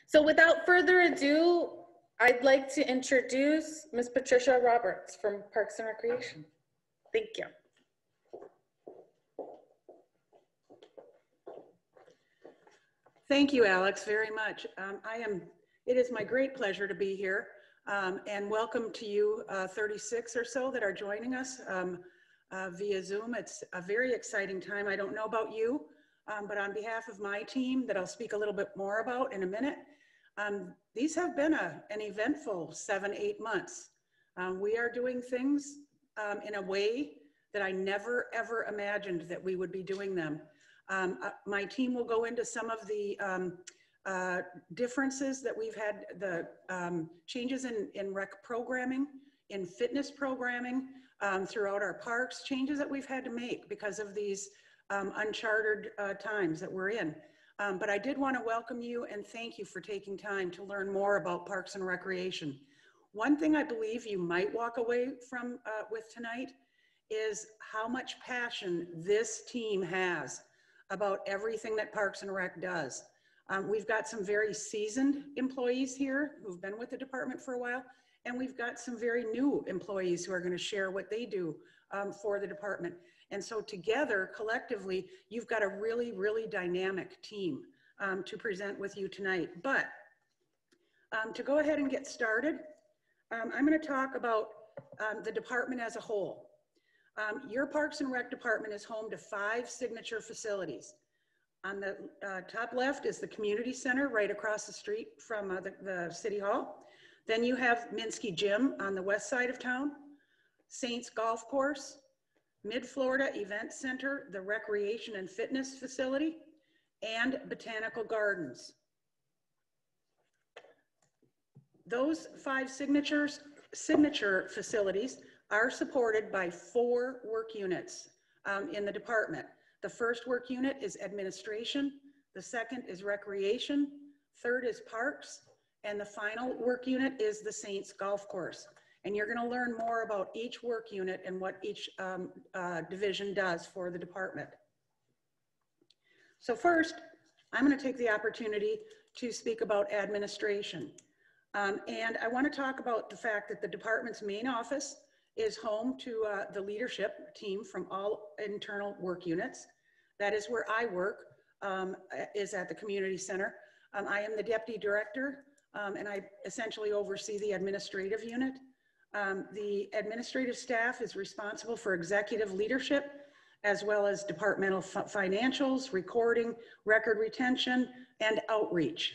So without further ado, I'd like to introduce Ms. Patricia Roberts from Parks and Recreation. Thank you. Thank you, Alex, very much. It is my great pleasure to be here, and welcome to you 36 or so that are joining us via Zoom. It's a very exciting time. I don't know about you, but on behalf of my team that I'll speak a little bit more about in a minute, these have been an eventful 7-8 months. We are doing things in a way that I never ever imagined that we would be doing them. My team will go into some of the differences that we've had, the changes in rec programming, in fitness programming, throughout our parks, changes that we've had to make because of these uncharted times that we're in. But I did want to welcome you and thank you for taking time to learn more about Parks and Recreation. One thing I believe you might walk away from with tonight is how much passion this team has about everything that Parks and Rec does. We've got some very seasoned employees here who've been with the department for a while, and we've got some very new employees who are going to share what they do for the department. And so together, collectively, you've got a really, really dynamic team to present with you tonight. But to go ahead and get started, I'm going to talk about the department as a whole. Your Parks and Rec department is home to 5 signature facilities. On the top left is the community center right across the street from the City Hall. Then you have Minsky Gym on the west side of town, Saints Golf Course, Mid-Florida Event Center, the Recreation and Fitness Facility, and Botanical Gardens. Those 5 signature facilities are supported by 4 work units in the department. The first work unit is administration, the second is recreation, third is parks, and the final work unit is the Saints Golf Course. And you're going to learn more about each work unit and what each division does for the department. So first, I'm going to take the opportunity to speak about administration. And I want to talk about the fact that the department's main office is home to the leadership team from all internal work units. That is where I work, is at the community center. I am the deputy director, and I essentially oversee the administrative unit. The administrative staff is responsible for executive leadership, as well as departmental financials, recording, record retention, and outreach.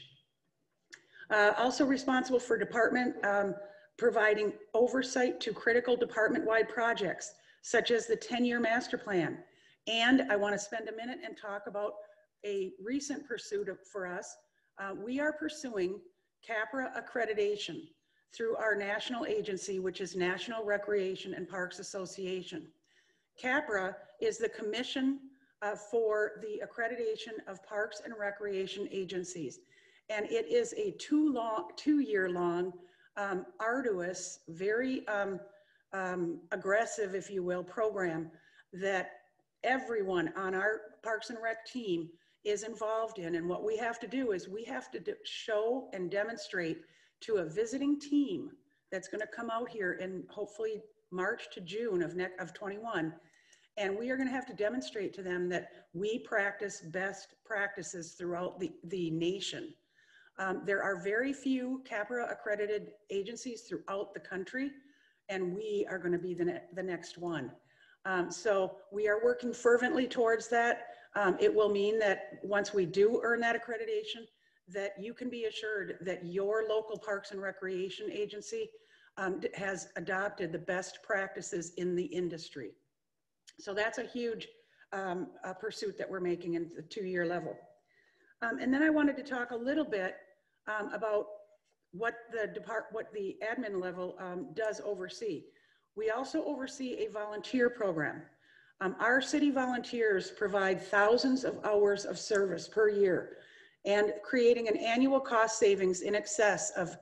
Also responsible for department providing oversight to critical department-wide projects, such as the 10-year master plan. And I want to spend a minute and talk about a recent pursuit for us. We are pursuing CAPRA accreditation through our national agency, which is National Recreation and Parks Association. CAPRA is the commission for the accreditation of parks and recreation agencies. And it is a 2-year-long, arduous, very aggressive, if you will, program that everyone on our Parks and Rec team is involved in. And what we have to do is we have to show and demonstrate to a visiting team that's going to come out here in hopefully March to June of 21. And we are going to have to demonstrate to them that we practice best practices throughout the nation. There are very few CAPRA accredited agencies throughout the country, and we are going to be the next one. So we are working fervently towards that. It will mean that once we do earn that accreditation, that you can be assured that your local Parks and Recreation agency has adopted the best practices in the industry. So that's a huge pursuit that we're making in the 2-year level. And then I wanted to talk a little bit about what the admin level does oversee. We also oversee a volunteer program. Our city volunteers provide thousands of hours of service per year and creating an annual cost savings in excess of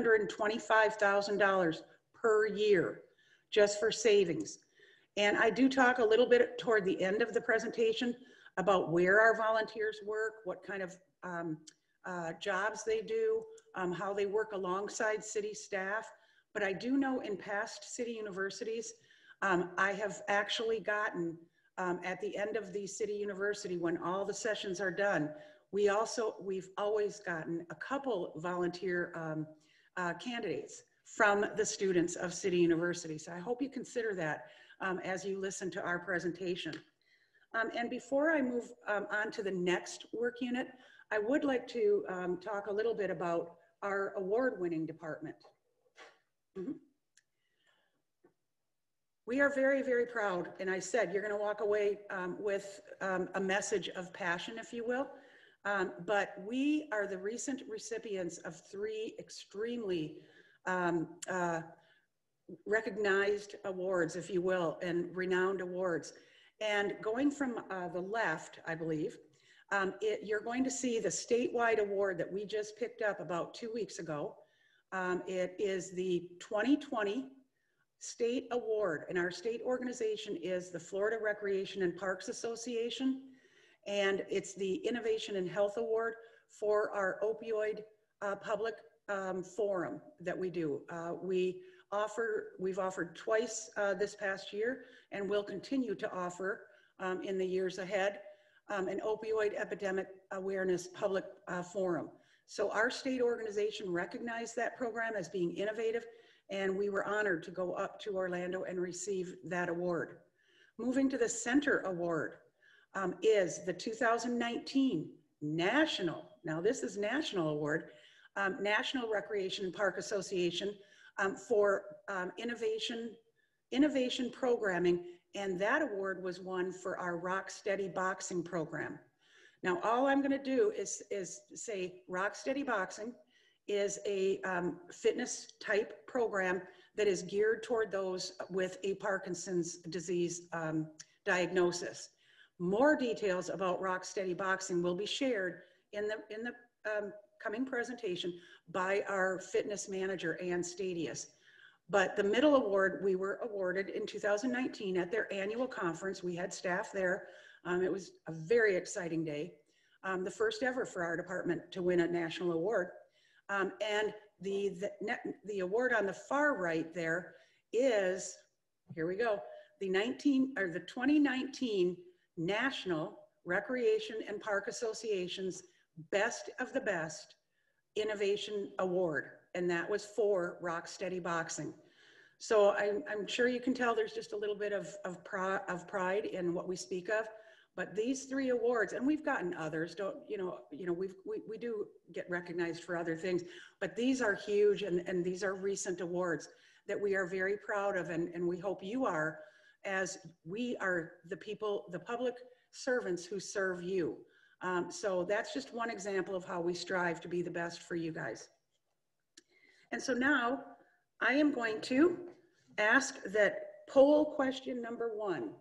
$825,000 per year just for savings. And I do talk a little bit toward the end of the presentation about where our volunteers work, what kind of jobs they do, how they work alongside city staff. But I do know in past city universities, I have actually gotten, at the end of the city university, when all the sessions are done, we've always gotten a couple volunteer candidates from the students of City University. So I hope you consider that as you listen to our presentation. And before I move on to the next work unit, I would like to talk a little bit about our award-winning department. We are very, very proud, and I said you're going to walk away with a message of passion, if you will. But we are the recent recipients of 3 extremely recognized awards, if you will, and renowned awards. And going from the left, I believe, you're going to see the statewide award that we just picked up about 2 weeks ago. It is the 2020 State Award, and our state organization is the Florida Recreation and Parks Association, and it's the Innovation in Health Award for our opioid public forum that we do. We've offered twice this past year, and will continue to offer in the years ahead an opioid epidemic awareness public forum. So our state organization recognized that program as being innovative, and we were honored to go up to Orlando and receive that award. Moving to the Center Award is the 2019 National, now this is National Award, National Recreation and Park Association for innovation programming, and that award was won for our Rock Steady Boxing program. Now, all I'm going to do is say Rock Steady Boxing is a fitness type program that is geared toward those with a Parkinson's disease diagnosis. More details about Rock Steady Boxing will be shared in the coming presentation by our fitness manager, Ann Stadius. But the middle award we were awarded in 2019 at their annual conference. We had staff there. It was a very exciting day. The first ever for our department to win a national award. And the award on the far right there is, here we go, the 2019 National Recreation and Park Association's Best of the Best Innovation Award. And that was for Rock Steady Boxing. So I'm sure you can tell there's just a little bit of pride in what we speak of. But these 3 awards, and we've gotten others, we do get recognized for other things, but these are huge, and these are recent awards that we are very proud of, and we hope you are, as we are the people, the public servants who serve you. So that's just one example of how we strive to be the best for you guys. And so now I am going to ask that poll question number 1.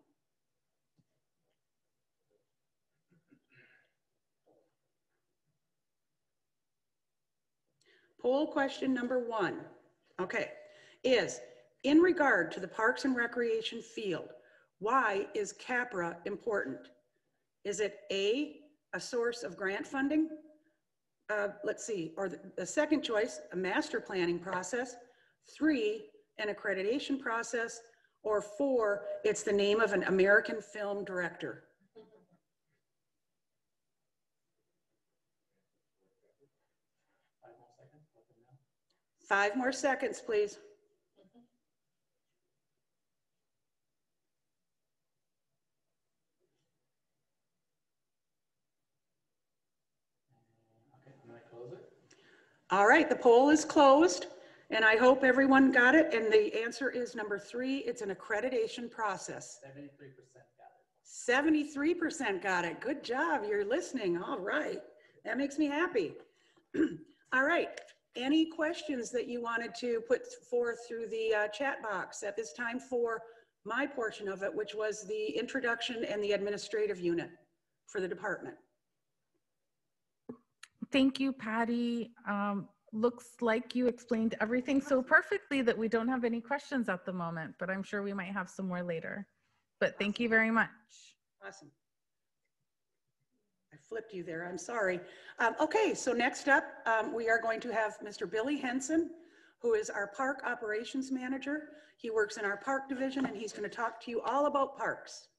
Poll question number 1, okay, is in regard to the Parks and Recreation field, why is CAPRA important? Is it A, a source of grant funding? Let's see, or the second choice, a master planning process. 3, an accreditation process. Or 4, it's the name of an American film director. 5 more seconds, please. Okay, I'm gonna close it. All right, the poll is closed, and I hope everyone got it. And the answer is number 3, it's an accreditation process. 73% got it. 73% got it. Good job, you're listening. All right, that makes me happy. All right, any questions that you wanted to put forth through the chat box at this time for my portion of it, which was the introduction and the administrative unit for the department? Thank you, Patty. Looks like you explained everything so perfectly that we don't have any questions at the moment, but I'm sure we might have some more later. But thank you very much. Awesome. I flipped you there, I'm sorry. Okay, so next up, we are going to have Mr. Billy Henson, who is our Park Operations Manager. He works in our Park Division, and he's going to talk to you all about parks.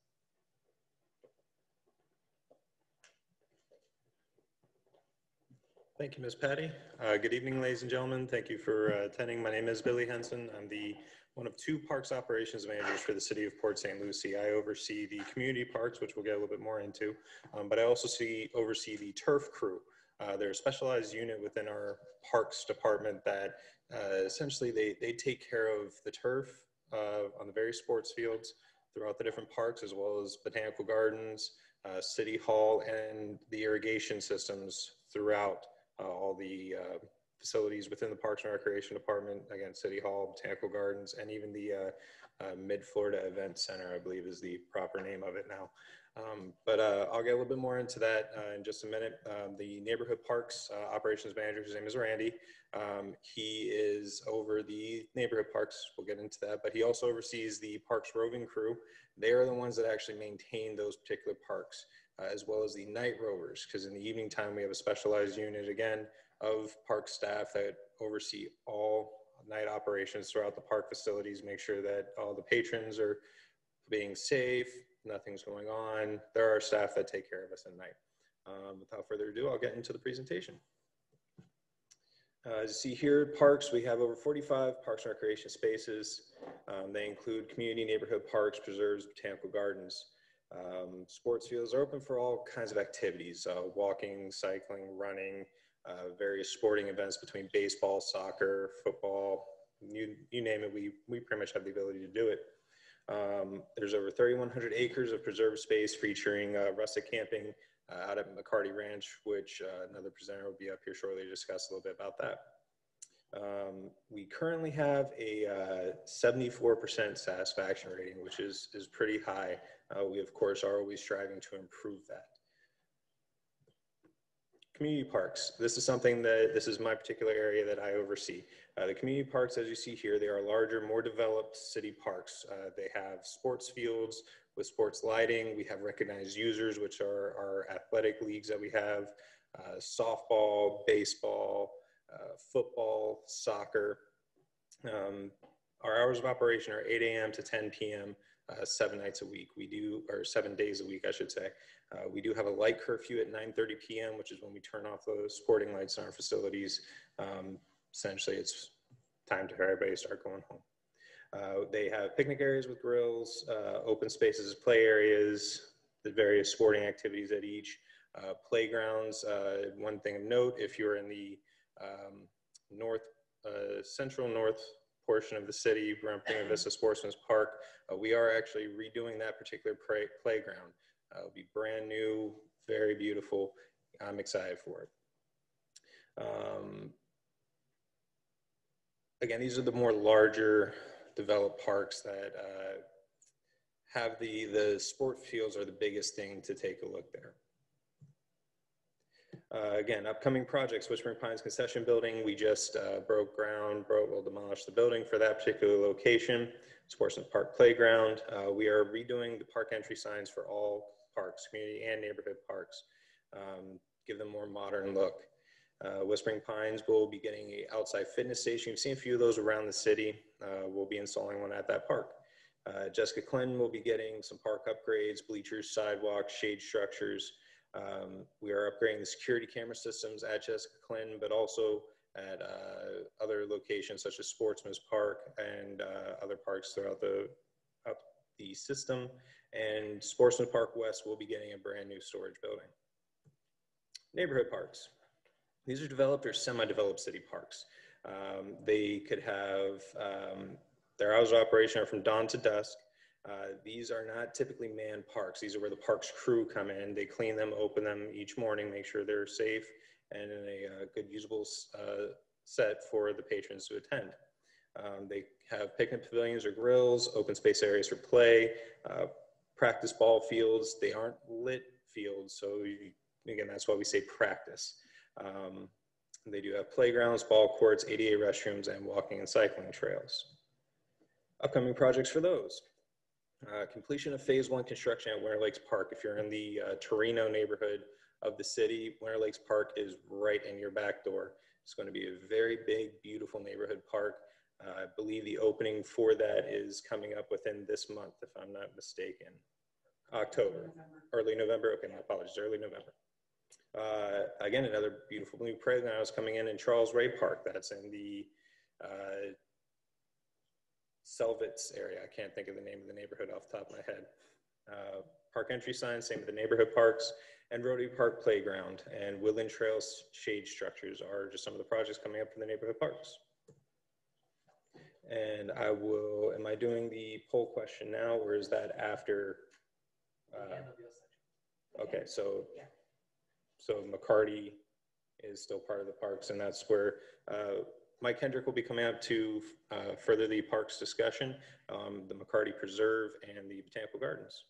Thank you, Ms. Patty. Good evening, ladies and gentlemen. Thank you for attending. My name is Billy Henson. I'm one of two parks operations managers for the city of Port St. Lucie. I oversee the community parks, which we'll get a little bit more into, but I also oversee the turf crew. They're a specialized unit within our parks department that essentially they take care of the turf on the various sports fields throughout the different parks, as well as botanical gardens, city hall, and the irrigation systems throughout all the facilities within the Parks and Recreation Department, again, City Hall, Botanical Gardens, and even the Mid-Florida Event Center, I believe is the proper name of it now. But I'll get a little bit more into that in just a minute. The Neighborhood Parks Operations Manager, his name is Randy. He is over the neighborhood parks. We'll get into that, but he also oversees the Parks Roving Crew. They are the ones that actually maintain those particular parks, as well as the night rovers, because in the evening time, we have a specialized unit, again, of park staff that oversee all night operations throughout the park facilities, make sure that all the patrons are being safe, nothing's going on. There are staff that take care of us at night. Without further ado, I'll get into the presentation. As you see here, parks, we have over 45 parks and recreation spaces. They include community neighborhood parks, preserves, botanical gardens. Sports fields are open for all kinds of activities, walking, cycling, running, various sporting events between baseball, soccer, football, you name it, we pretty much have the ability to do it. There's over 3,100 acres of preserved space featuring rustic camping out at McCarty Ranch, which another presenter will be up here shortly to discuss a little bit about that. We currently have a 74% satisfaction rating, which is pretty high. We, of course, are always striving to improve that. Community parks. This is my particular area that I oversee. The community parks, as you see here, they are larger, more developed city parks. They have sports fields with sports lighting. We have recognized users, which are our athletic leagues that we have, softball, baseball, football, soccer. Our hours of operation are 8 a.m. to 10 p.m. 7 nights a week. Or 7 days a week, I should say. We do have a light curfew at 9:30 p.m., which is when we turn off those sporting lights in our facilities. Essentially, it's time to everybody start going home. They have picnic areas with grills, open spaces, play areas, the various sporting activities at each. Playgrounds, one thing of note, if you're in the central north portion of the city, Buena Vista Sportsman's Park, we are actually redoing that particular playground. It'll be brand new, very beautiful. I'm excited for it. Again, these are the more larger developed parks that have the sport fields are the biggest thing to take a look there. Again, upcoming projects, Whispering Pines Concession Building. We just broke ground, we'll demolish the building for that particular location. Sportsman Park Playground. We are redoing the park entry signs for all parks, community and neighborhood parks. Give them a more modern look. Whispering Pines will be getting an outside fitness station. You've seen a few of those around the city. We'll be installing one at that park. Jessica Clinton will be getting some park upgrades, bleachers, sidewalks, shade structures. We are upgrading the security camera systems at Jessica Clinton, but also at other locations such as Sportsman's Park and other parks throughout the system. And Sportsman's Park West will be getting a brand new storage building. Neighborhood parks. These are developed or semi-developed city parks. They could have, their hours of operation are from dawn to dusk. These are not typically manned parks. These are where the parks crew come in. They clean them, open them each morning, make sure they're safe and in a good usable set for the patrons to attend. They have picnic pavilions or grills, open space areas for play, practice ball fields. They aren't lit fields, so again, that's why we say practice. They do have playgrounds, ball courts, ADA restrooms, and walking and cycling trails. Upcoming projects for those. Completion of phase 1 construction at Winter Lakes Park. If you're in the Torino neighborhood of the city. Winter Lakes Park is right in your back door. It's going to be a very big, beautiful neighborhood park. I believe the opening for that is coming up within this month, if I'm not mistaken. October, early November. Okay, my apologies, early November. Again, another beautiful new playground is coming in Charles Ray Park. That's in the Selvitz area. I can't think of the name of the neighborhood off the top of my head. Park entry signs, same with the neighborhood parks, and Rotary Park Playground and Woodland Trails shade structures are just some of the projects coming up in the neighborhood parks. And I will, am I doing the poll question now, or is that after? Okay, so McCarty is still part of the parks, and that's where Mike Hendrick will be coming out to further the parks discussion, the McCarty Preserve and the Botanical Gardens.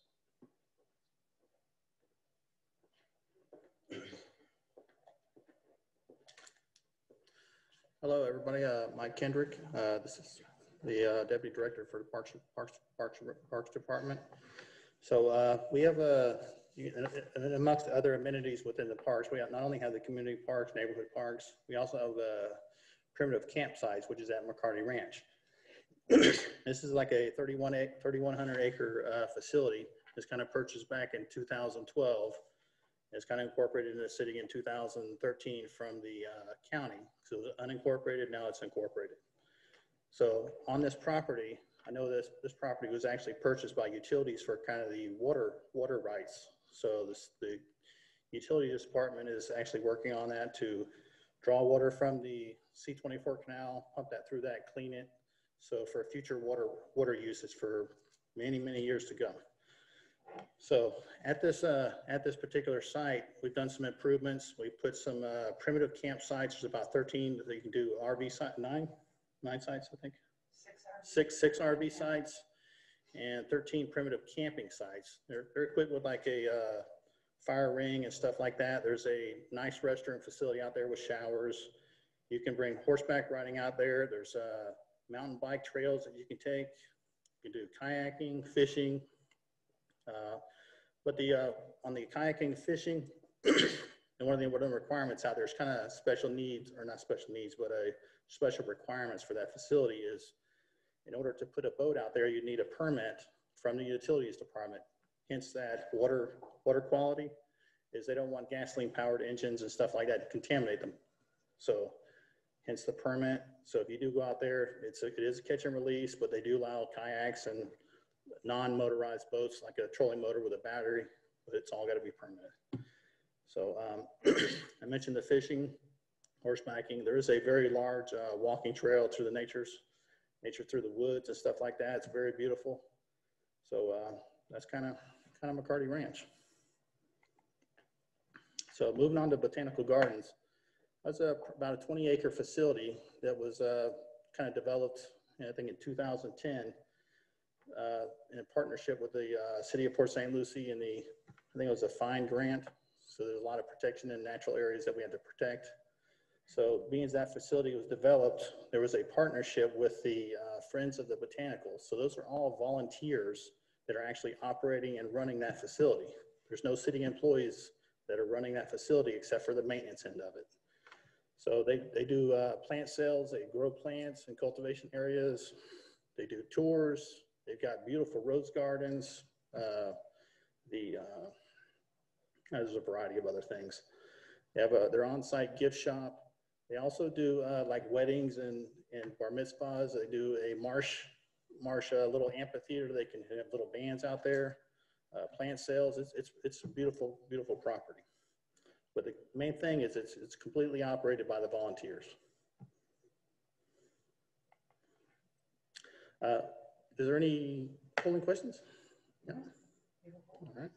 Hello, everybody. Mike Kendrick. This is the Deputy Director for the Parks Department. So we have amongst other amenities within the parks, we not only have the community parks, neighborhood parks, we also have primitive campsites, which is at McCarty Ranch. This is like a 3,100 acre facility. It's kind of purchased back in 2012. It's kind of incorporated in the city in 2013 from the county. So it was unincorporated, now it's incorporated. So on this property, I know this property was actually purchased by utilities for kind of the water rights. So the utilities department is actually working on that to draw water from the C-24 canal, pump that through that, clean it. So for future water uses for many, many years to come. So at this particular site, we've done some improvements. We put some primitive campsites. There's about 13 that you can do RV sites, nine sites, I think. Six RV sites and 13 primitive camping sites. They're equipped with like a fire ring and stuff like that. There's a nice restroom facility out there with showers. You can bring horseback riding out there. There's mountain bike trails that you can take. You can do kayaking, fishing. But on the kayaking, fishing, and one of the requirements out there is kind of special needs, or not special needs, but special requirements for that facility is, in order to put a boat out there, you need a permit from the utilities department. Hence that water quality is they don't want gasoline powered engines and stuff like that to contaminate them. So hence the permit. So if you do go out there, it is a catch and release, but they do allow kayaks and non-motorized boats like a trolling motor with a battery, but it's all got to be permitted. So I mentioned the fishing, horsebacking. There is a very large walking trail through the nature through the woods and stuff like that. It's very beautiful. So that's kind of McCarty Ranch. So moving on to Botanical Gardens. That's about a 20-acre facility that was kind of developed, I think, in 2010 in a partnership with the City of Port St. Lucie and I think it was a FIND grant. So there's a lot of protection in natural areas that we had to protect. So being as that facility was developed, there was a partnership with the Friends of the Botanicals. So those are all volunteers that are actually operating and running that facility. There's no city employees that are running that facility except for the maintenance end of it. So they do plant sales, they grow plants in cultivation areas, they do tours, they've got beautiful rose gardens, there's a variety of other things. They have their on-site gift shop. They also do like weddings and bar mitzvahs. They do a marsh little amphitheater. They can have little bands out there, plant sales. It's a beautiful, beautiful property. But the main thing is it's completely operated by the volunteers. Is there any polling questions? No? All right.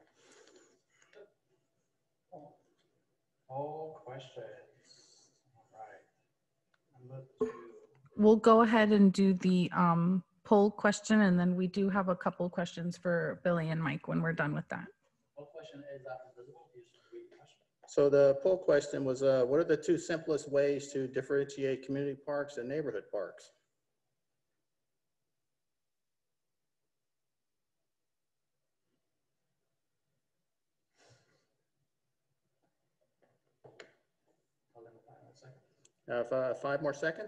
All questions. All right. We'll go ahead and do the poll question, and then we do have a couple questions for Billy and Mike when we're done with that. What question is that visible? You should read the question. So the poll question was, what are the two simplest ways to differentiate community parks and neighborhood parks? Have 5 more seconds.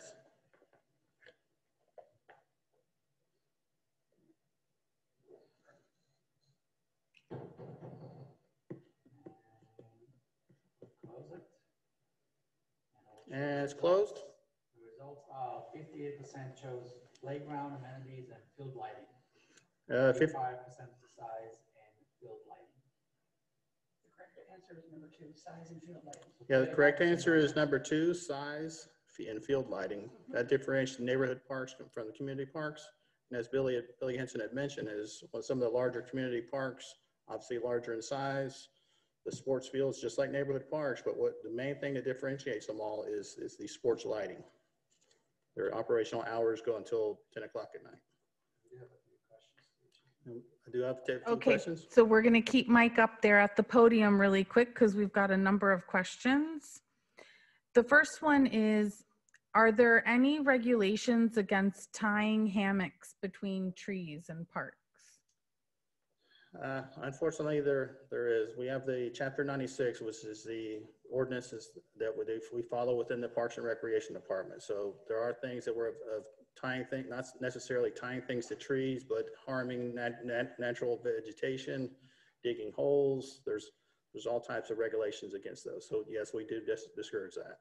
Close it. And it's closed. The results are 58% chose playground amenities and field lighting. 50, 55% size and field lighting. The correct answer is number 2, size and field lighting. yeah, the correct answer is number 2, size and field lighting. That differentiates neighborhood parks from the community parks. And as Billy Henson had mentioned, is some of the larger community parks, obviously larger in size. The sports fields, just like neighborhood parks, but what the main thing that differentiates them all is the sports lighting. Their operational hours go until 10 o'clock at night. We do have a few questions. I do have a few Okay, questions. so we're going to keep Mike up there at the podium really quick because we've got a number of questions. The first one is, are there any regulations against tying hammocks between trees and parks? Unfortunately, there is. We have the Chapter 96, which is the ordinances that we follow within the Parks and Recreation Department. So there are things that were of tying things, not necessarily tying things to trees, but harming natural vegetation, digging holes. There's all types of regulations against those. So yes, we do discourage that.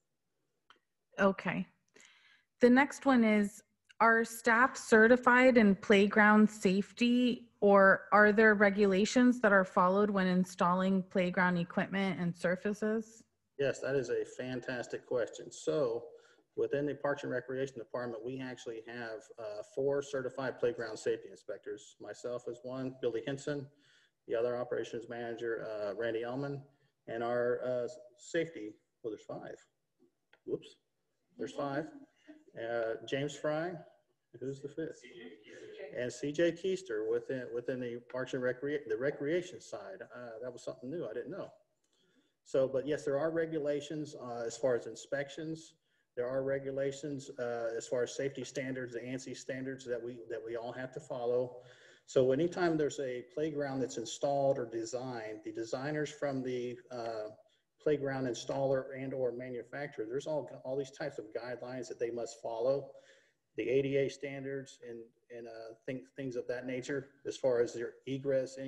Okay. The next one is, are staff certified in playground safety, or are there regulations that are followed when installing playground equipment and surfaces? Yes, that is a fantastic question. So within the Parks and Recreation Department, we actually have 4 certified playground safety inspectors. Myself as one, Billy Henson, the other operations manager, Randy Ellman, and our safety, well, there's 5. Whoops, there's 5. James Fry, who's the 5th? And CJ Keister within the Parks and Recreation side. That was something new, I didn't know. So, but yes, there are regulations as far as inspections. There are regulations as far as safety standards, the ANSI standards that we all have to follow. So anytime there's a playground that's installed or designed, the designers from the playground installer and or manufacturer, there's all these types of guidelines that they must follow. The ADA standards and things of that nature, as far as their ingress,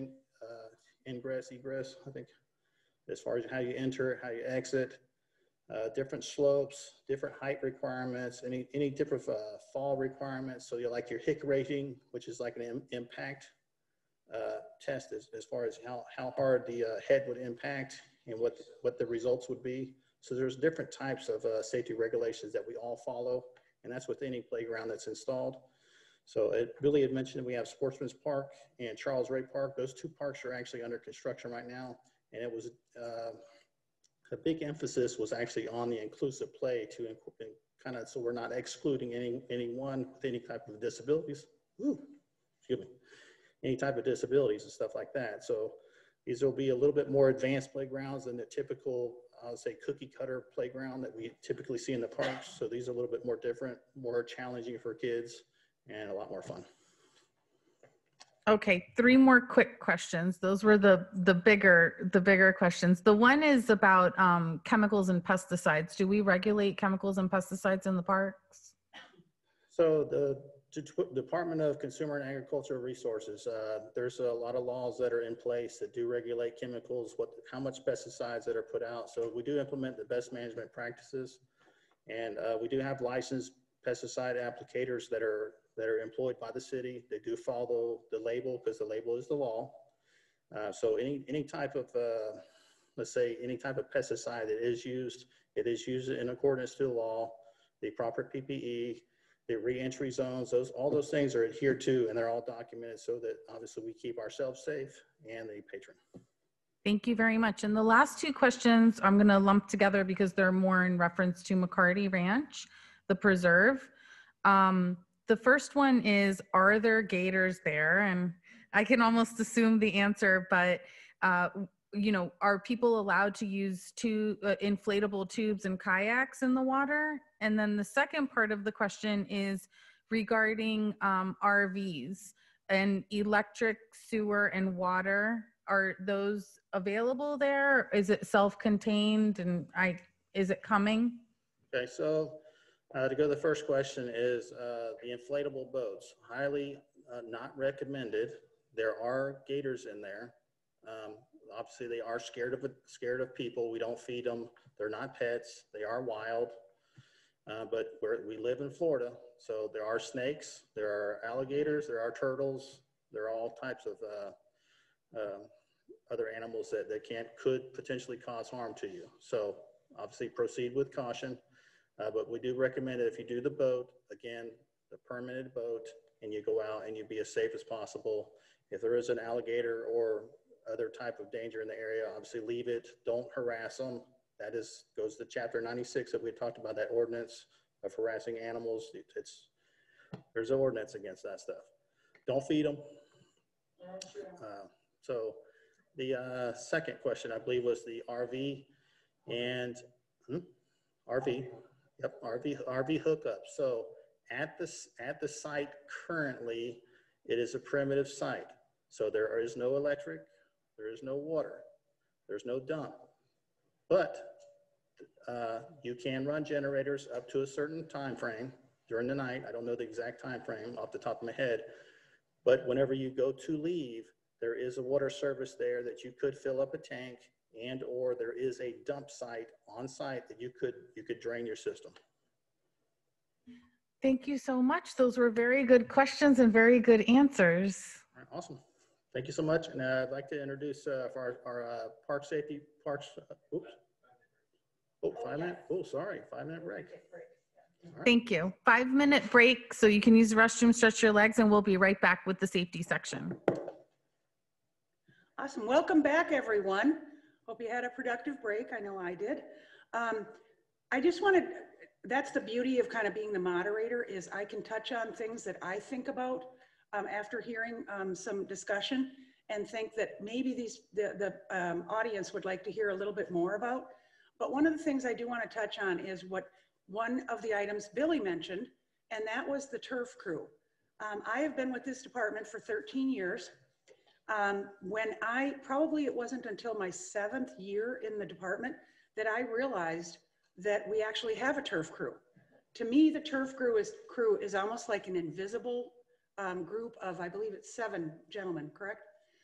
egress, I think, as far as how you enter, how you exit, different slopes, different height requirements, any different fall requirements. So you like your HIC rating, which is like an impact test as far as how hard the head would impact and what the results would be. So there's different types of safety regulations that we all follow, and that's with any playground that's installed. So Billy had mentioned we have Sportsman's Park and Charles Ray Park. Those 2 parks are actually under construction right now, and it was a big emphasis was actually on the inclusive play to kind of, so we're not excluding anyone with any type of disabilities. Excuse me, any type of disabilities and stuff like that. So these will be a little bit more advanced playgrounds than the typical, I would say, cookie cutter playground that we typically see in the parks. So these are a little bit more different, more challenging for kids, and a lot more fun. Okay, 3 more quick questions. Those were the bigger questions. The one is about chemicals and pesticides. Do we regulate chemicals and pesticides in the parks? So the Department of Consumer and Agricultural Resources, there's a lot of laws that are in place that do regulate chemicals, how much pesticides that are put out. So we do implement the best management practices, and we do have licensed pesticide applicators that are employed by the city. They do follow the label because the label is the law. So any type of, let's say, any type of pesticide that is used, it is used in accordance to the law, the proper PPE, the re-entry zones, all those things are adhered to, and they're all documented so that obviously we keep ourselves safe and the patron. Thank you very much. And the last 2 questions I'm going to lump together because they're more in reference to McCarty Ranch, the preserve. The first one is, are there gators there? And I can almost assume the answer, but you know, are people allowed to use inflatable tubes and kayaks in the water? And then the second part of the question is regarding RVs and electric, sewer, and water. Are those available there? Is it self-contained, and is it coming? Okay, so to go to the first question is the inflatable boats. Highly not recommended. There are gators in there. Obviously, they are scared of people. We don't feed them. They're not pets. They are wild. But we live in Florida, so there are snakes, there are alligators, there are turtles, there are all types of other animals that could potentially cause harm to you. So obviously proceed with caution, but we do recommend that if you do the boat, again, the permanent boat, and you go out and you be as safe as possible. If there is an alligator or other type of danger in the area, obviously leave it, don't harass them. That goes to chapter 96 that we talked about, that ordinance of harassing animals. There's an ordinance against that stuff. Don't feed them. So the second question, I believe, was the RV and RV. Yep, RV hookup. So at the site currently, it is a primitive site. So there is no electric, there is no water, there's no dump. But you can run generators up to a certain time frame during the night. I don't know the exact time frame off the top of my head, but whenever you go to leave, there is a water service there that you could fill up a tank, and or there is a dump site on site that you could drain your system. Thank you so much. Those were very good questions and very good answers. All right, awesome. Thank you so much. And I'd like to introduce for our park safety, oops. Oh, 5 minute, oh, sorry, 5 minute break. Right. Thank you. 5-minute break so you can use the restroom, stretch your legs, and we'll be right back with the safety section. Awesome. Welcome back, everyone. Hope you had a productive break. I know I did. I just wanted, that's the beauty of kind of being the moderator, is I can touch on things that I think about after hearing some discussion, and think that maybe the audience would like to hear a little bit more about. But one of the things I do want to touch on is one of the items Billy mentioned, and that was the turf crew. I have been with this department for 13 years. It wasn't until my 7th year in the department that I realized that we actually have a turf crew. To me, the turf crew is almost like an invisible group of, I believe it's 7 gentlemen, correct?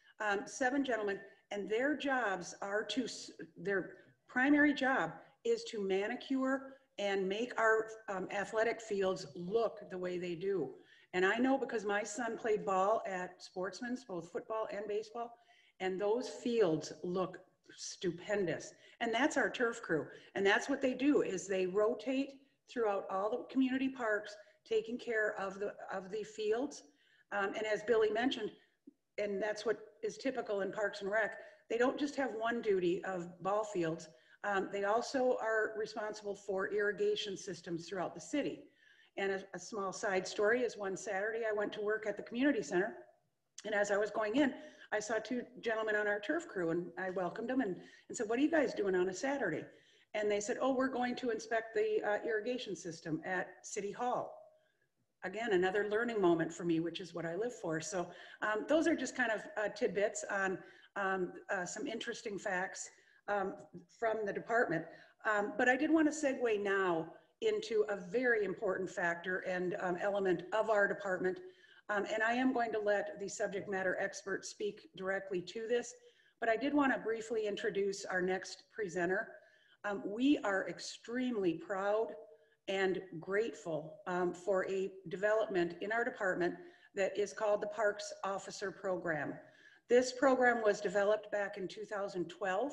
7 gentlemen, and their jobs are their primary job is to manicure and make our athletic fields look the way they do. And I know because my son played ball at Sportsman's, both football and baseball, and those fields look stupendous. And that's our turf crew. And that's what they do, is they rotate throughout all the community parks, taking care of the fields. And as Billy mentioned, and that's what is typical in Parks and Rec, they don't just have one duty of ball fields. They also are responsible for irrigation systems throughout the city. And a small side story is one Saturday I went to work at the community center, and as I was going in, I saw 2 gentlemen on our turf crew, and I welcomed them and said, "What are you guys doing on a Saturday?" And they said, "Oh, we're going to inspect the irrigation system at City Hall." Again, another learning moment for me, which is what I live for. So those are just kind of tidbits on some interesting facts from the department. But I did want to segue now into a very important factor and element of our department. And I am going to let the subject matter expert speak directly to this, but I did want to briefly introduce our next presenter. We are extremely proud and grateful for a development in our department that is called the Parks Officer Program. This program was developed back in 2012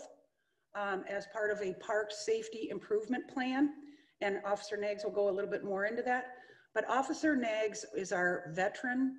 as part of a park safety improvement plan. And Officer Nags will go a little bit more into that. But Officer Nags is our veteran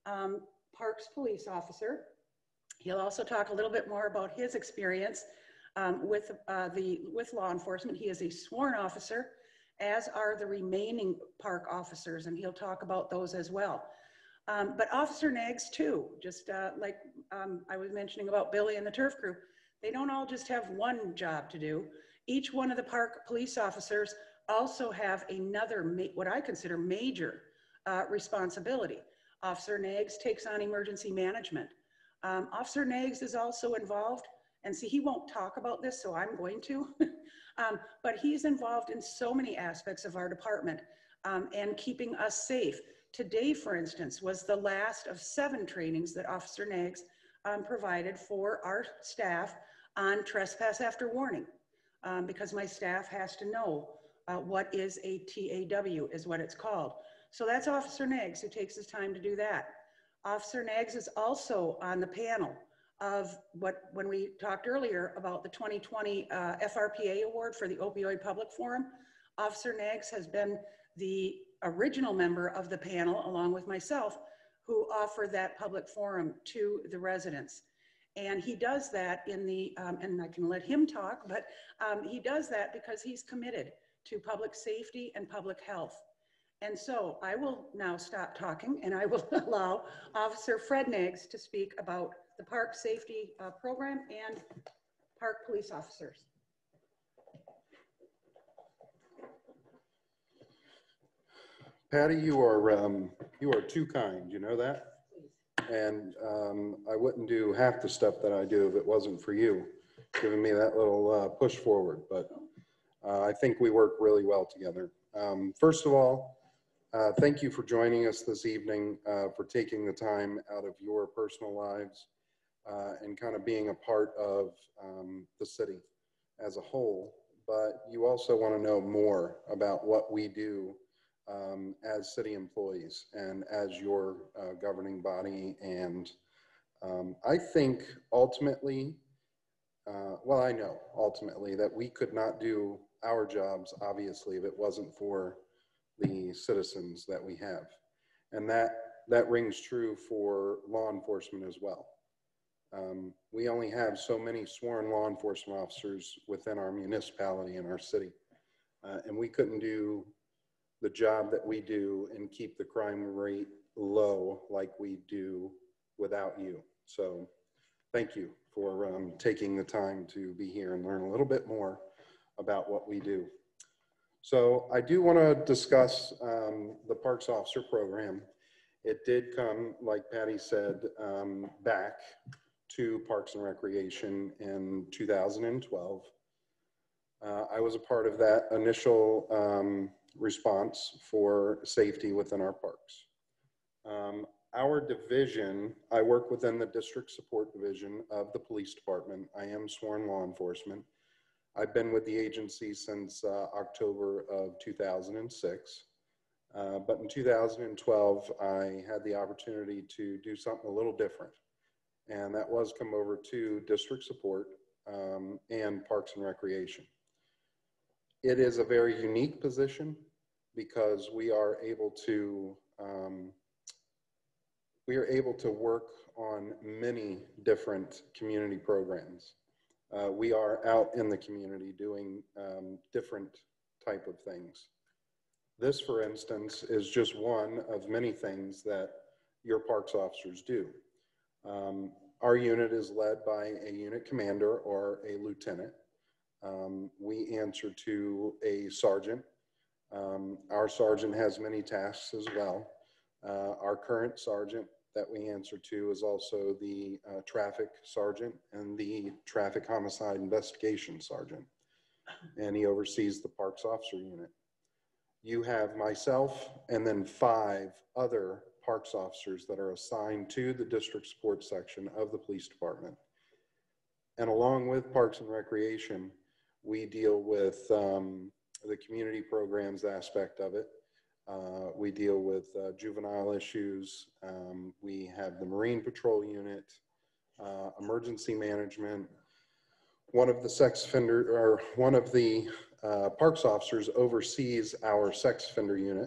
Parks police officer. He'll also talk a little bit more about his experience with law enforcement. He is a sworn officer, as are the remaining park officers, and he'll talk about those as well. But Officer Nags too, just like I was mentioning about Billy and the turf crew, they don't all just have one job to do. Each one of the park police officers also have another, what I consider major responsibility. Officer Nags takes on emergency management. Officer Nags is also involved And see, he won't talk about this, so I'm going to. But he's involved in so many aspects of our department and keeping us safe. Today, for instance, was the last of 7 trainings that Officer Nags provided for our staff on trespass after warning, because my staff has to know what is a TAW, is what it's called. So that's Officer Nags who takes his time to do that. Officer Nags is also on the panel of when we talked earlier about the 2020 FRPA award for the Opioid Public Forum. Officer Nags has been the original member of the panel, along with myself, who offered that public forum to the residents. And he does that in the, and I can let him talk, but he does that because he's committed to public safety and public health. And so I will now stop talking and I will allow Officer Fred Nags to speak about the park safety program and park police officers. Patty, you are too kind, you know that? And I wouldn't do half the stuff that I do if it wasn't for you giving me that little push forward, but I think we work really well together. First of all, thank you for joining us this evening, for taking the time out of your personal lives and kind of being a part of the city as a whole, but you also want to know more about what we do as city employees and as your governing body. And I think ultimately, well, I know ultimately that we could not do our jobs, obviously, if it wasn't for the citizens that we have. And that rings true for law enforcement as well. We only have so many sworn law enforcement officers within our municipality and our city. And we couldn't do the job that we do and keep the crime rate low like we do without you. So thank you for taking the time to be here and learn a little bit more about what we do. So I do want to discuss the Parks Officer Program. It did come, like Patty said, back to Parks and Recreation in 2012. I was a part of that initial response for safety within our parks. Our division, I work within the District Support Division of the Police Department. I am sworn law enforcement. I've been with the agency since October of 2006. But in 2012, I had the opportunity to do something a little different. And that was come over to District Support and Parks and Recreation. It is a very unique position because we are able to work on many different community programs. We are out in the community doing different type of things. This, for instance, is just one of many things that your parks officers do. Our unit is led by a unit commander or a lieutenant. We answer to a sergeant. Our sergeant has many tasks as well. Our current sergeant that we answer to is also the traffic sergeant and the traffic homicide investigation sergeant. And he oversees the parks officer unit. You have myself and then 5 other parks officers that are assigned to the district support section of the police department. And along with Parks and Recreation, we deal with the community programs aspect of it. We deal with juvenile issues. We have the Marine Patrol unit, emergency management. One of the sex offender, or one of the parks officers oversees our sex offender unit.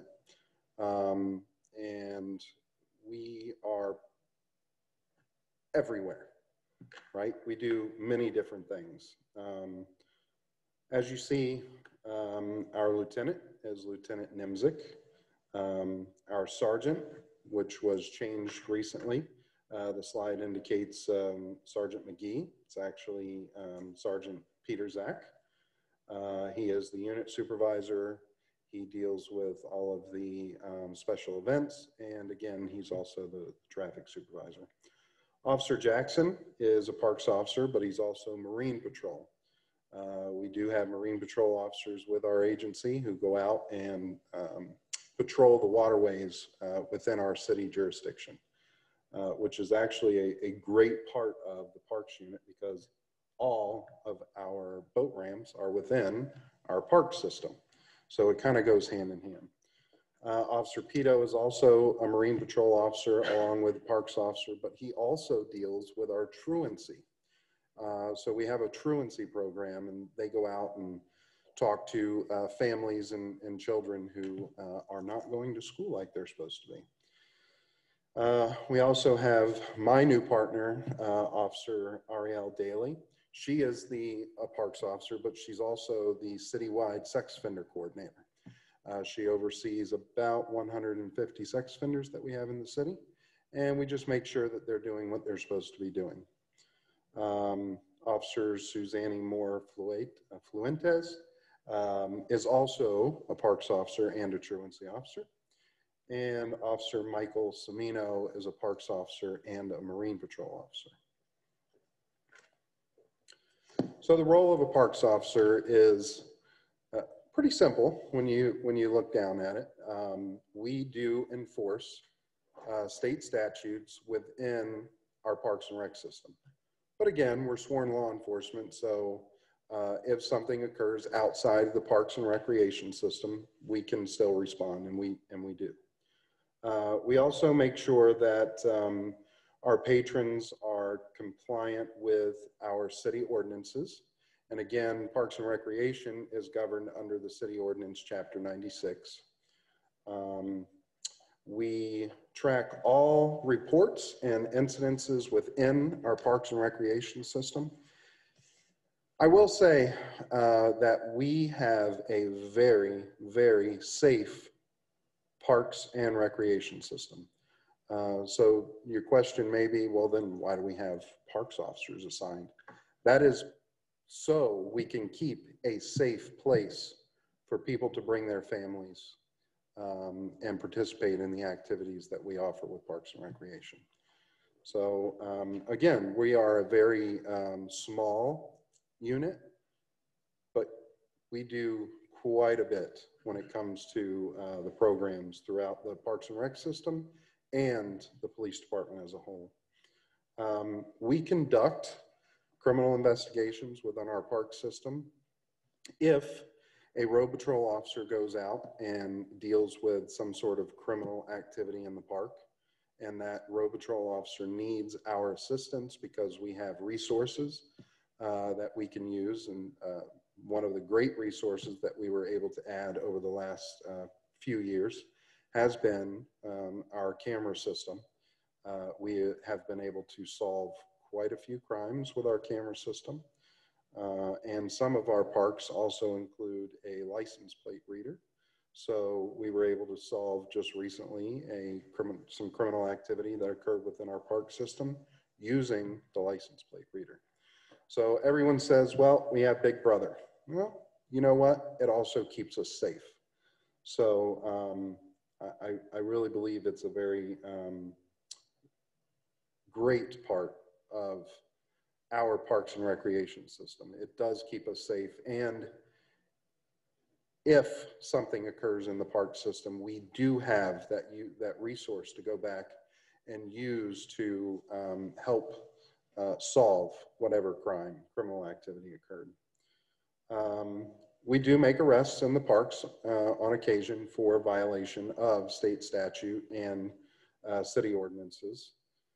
And we are everywhere, right? We do many different things. As you see, our lieutenant is Lieutenant Nimzik. Our sergeant, which was changed recently, the slide indicates Sergeant McGee. It's actually Sergeant Peter Zach. He is the unit supervisor. He deals with all of the special events. And again, he's also the traffic supervisor. Officer Jackson is a parks officer, but he's also Marine Patrol. We do have Marine Patrol officers with our agency who go out and patrol the waterways within our city jurisdiction, which is actually a great part of the Parks Unit because all of our boat ramps are within our park system. So it kind of goes hand in hand. Officer Pito is also a Marine Patrol officer along with a parks officer, but he also deals with our truancy. So we have a truancy program, and they go out and talk to families and children who are not going to school like they're supposed to be. We also have my new partner, Officer Ariel Daly. She is the parks officer, but she's also the citywide sex offender coordinator. She oversees about 150 sex offenders that we have in the city, and we just make sure that they're doing what they're supposed to be doing. Officer Suzanne Moore Fluentes is also a parks officer and a truancy officer. And Officer Michael Semino is a parks officer and a Marine Patrol officer. So the role of a parks officer is pretty simple when you look down at it. We do enforce state statutes within our Parks and Rec system. But again, we're sworn law enforcement, so if something occurs outside the Parks and Recreation system, we can still respond, and we do. We also make sure that our patrons are compliant with our city ordinances. And again, Parks and Recreation is governed under the City Ordinance Chapter 96. We track all reports and incidences within our Parks and Recreation system. I will say that we have a very, very safe Parks and Recreation system. So your question may be, well, then why do we have parks officers assigned? That is so we can keep a safe place for people to bring their families and participate in the activities that we offer with Parks and Recreation. So again, we are a very small unit, but we do quite a bit when it comes to the programs throughout the Parks and Rec system and the police department as a whole. We conduct criminal investigations within our park system. If a road patrol officer goes out and deals with some sort of criminal activity in the park, and that road patrol officer needs our assistance because we have resources that we can use, and one of the great resources that we were able to add over the last few years has been our camera system. We have been able to solve quite a few crimes with our camera system. And some of our parks also include a license plate reader. So we were able to solve just recently some criminal activity that occurred within our park system using the license plate reader. So everyone says, well, we have Big Brother. Well, you know what? It also keeps us safe. So I really believe it's a very great part of our Parks and Recreation system. It does keep us safe. And if something occurs in the park system, we do have that resource to go back and use to help solve whatever criminal activity occurred. We do make arrests in the parks on occasion for violation of state statute and city ordinances.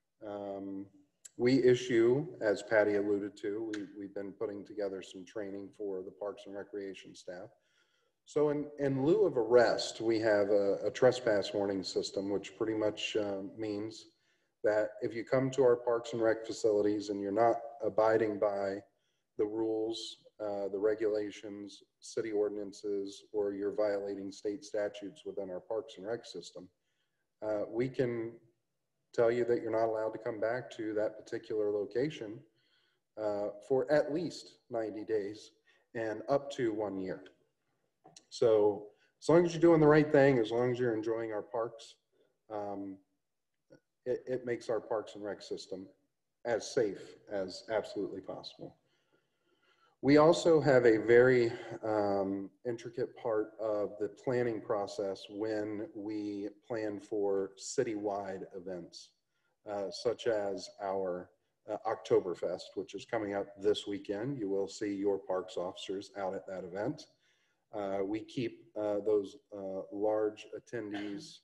We issue, as Patty alluded to, we've been putting together some training for the Parks and Recreation staff. So in lieu of arrest, we have a trespass warning system, which pretty much means that if you come to our Parks and Rec facilities and you're not abiding by the rules, the regulations, city ordinances, or you're violating state statutes within our Parks and Rec system, we can tell you that you're not allowed to come back to that particular location for at least 90 days and up to 1 year. So as long as you're doing the right thing, as long as you're enjoying our parks, it makes our Parks and Rec system as safe as absolutely possible. We also have a very intricate part of the planning process when we plan for citywide events, such as our Oktoberfest, which is coming up this weekend. You will see your parks officers out at that event. We keep those large attendees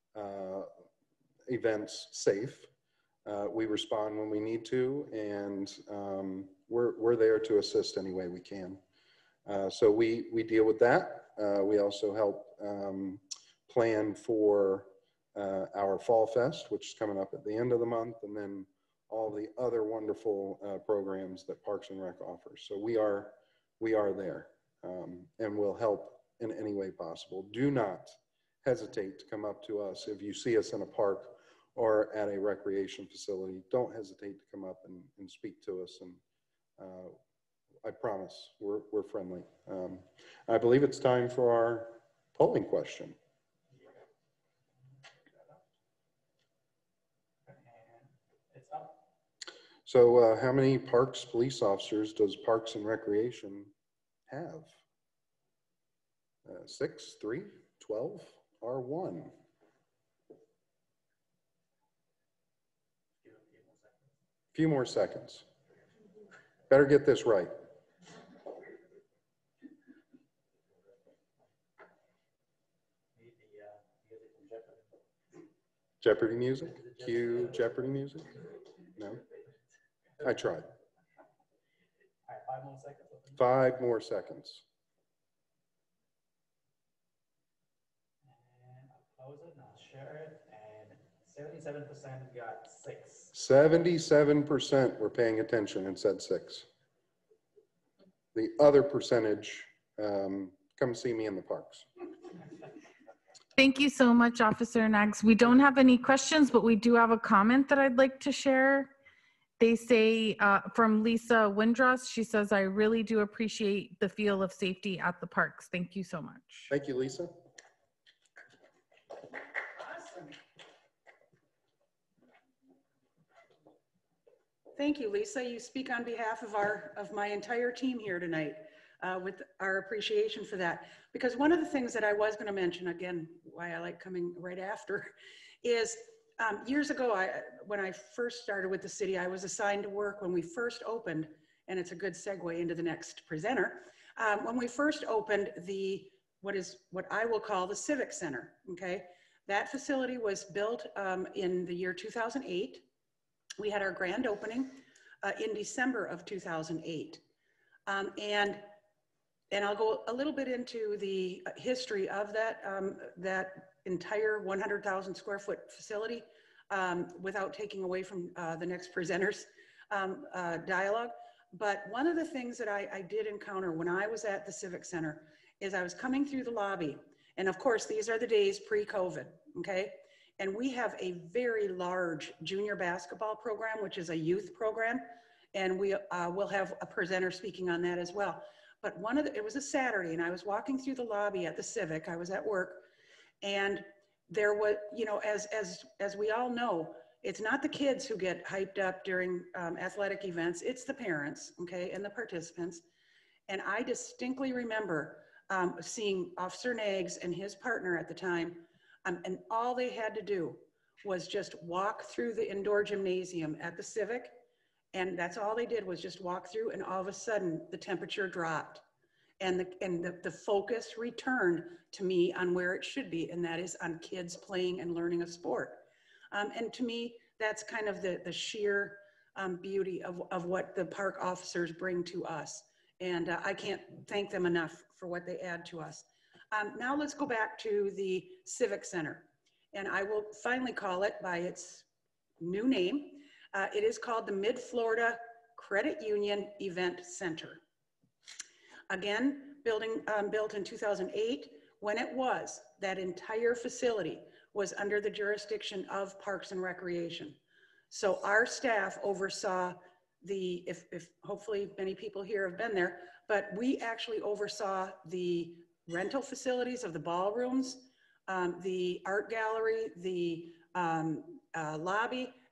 events safe. We respond when we need to, and we're there to assist any way we can. So we deal with that. We also help plan for our Fall Fest, which is coming up at the end of the month, and then all the other wonderful programs that Parks and Rec offers. So we are there, and will help in any way possible. Do not hesitate to come up to us if you see us in a park or at a recreation facility. Don't hesitate to come up and speak to us, and I promise we're friendly. I believe it's time for our polling question. It's up. So how many Parks police officers does Parks and Recreation have? 6, 3, 12, or 1? Few more seconds. Better get this right. Jeopardy music? Cue Jeopardy music? No? I tried. All right, 5 more seconds. 5 more seconds. And I'll close it and I'll share it. And 77% got 6. 77% were paying attention and said 6. The other percentage, come see me in the parks. Thank you so much, Officer Nags. We don't have any questions, but we do have a comment that I'd like to share. They say from Lisa Windross, she says, I really do appreciate the feel of safety at the parks. Thank you so much. Thank you, Lisa. Thank you, Lisa. You speak on behalf of my entire team here tonight with our appreciation for that. Because one of the things that I was going to mention, again, why I like coming right after, is years ago, when I first started with the city, I was assigned to work when we first opened, and it's a good segue into the next presenter, when we first opened what I will call the Civic Center, okay? That facility was built in the year 2008. We had our grand opening in December of 2008. And I'll go a little bit into the history of that entire 100,000 square foot facility without taking away from the next presenter's dialogue. But one of the things that I did encounter when I was at the Civic Center is I was coming through the lobby. And of course, these are the days pre-COVID, okay? And we have a very large junior basketball program, which is a youth program. And we will have a presenter speaking on that as well. But it was a Saturday, and I was walking through the lobby at the Civic. I was at work, and there was, you know, as we all know, it's not the kids who get hyped up during athletic events. It's the parents, okay, and the participants. And I distinctly remember seeing Officer Nags and his partner at the time, and all they had to do was just walk through the indoor gymnasium at the Civic. And that's all they did was just walk through, and all of a sudden the temperature dropped and the focus returned to me on where it should be, and that is on kids playing and learning a sport. And to me, that's kind of the sheer beauty of what the park officers bring to us. And I can't thank them enough for what they add to us. Now let's go back to the Civic Center, and I will finally call it by its new name. It is called the Mid-Florida Credit Union Event Center. Again, built in 2008. When it was, that entire facility was under the jurisdiction of Parks and Recreation. So our staff oversaw if hopefully many people here have been there, but we actually oversaw the rental facilities of the ballrooms, the art gallery, the lobby,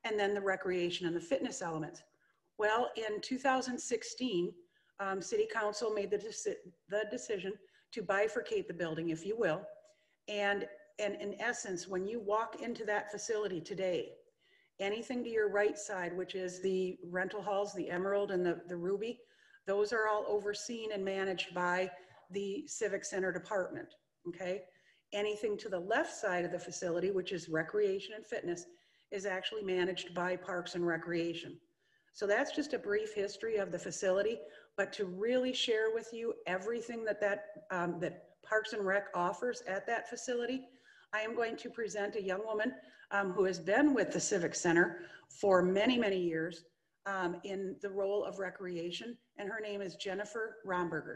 and then the recreation and the fitness elements. Well, in 2016, City Council made the decision to bifurcate the building, if you will. And in essence, when you walk into that facility today, anything to your right side, which is the rental halls, the Emerald and the Ruby, those are all overseen and managed by the Civic Center department, okay? Anything to the left side of the facility, which is recreation and fitness, is actually managed by Parks and Recreation. So that's just a brief history of the facility, but to really share with you everything that Parks and Rec offers at that facility, I am going to present a young woman who has been with the Civic Center for many, many years in the role of recreation, and her name is Jennifer Romberger.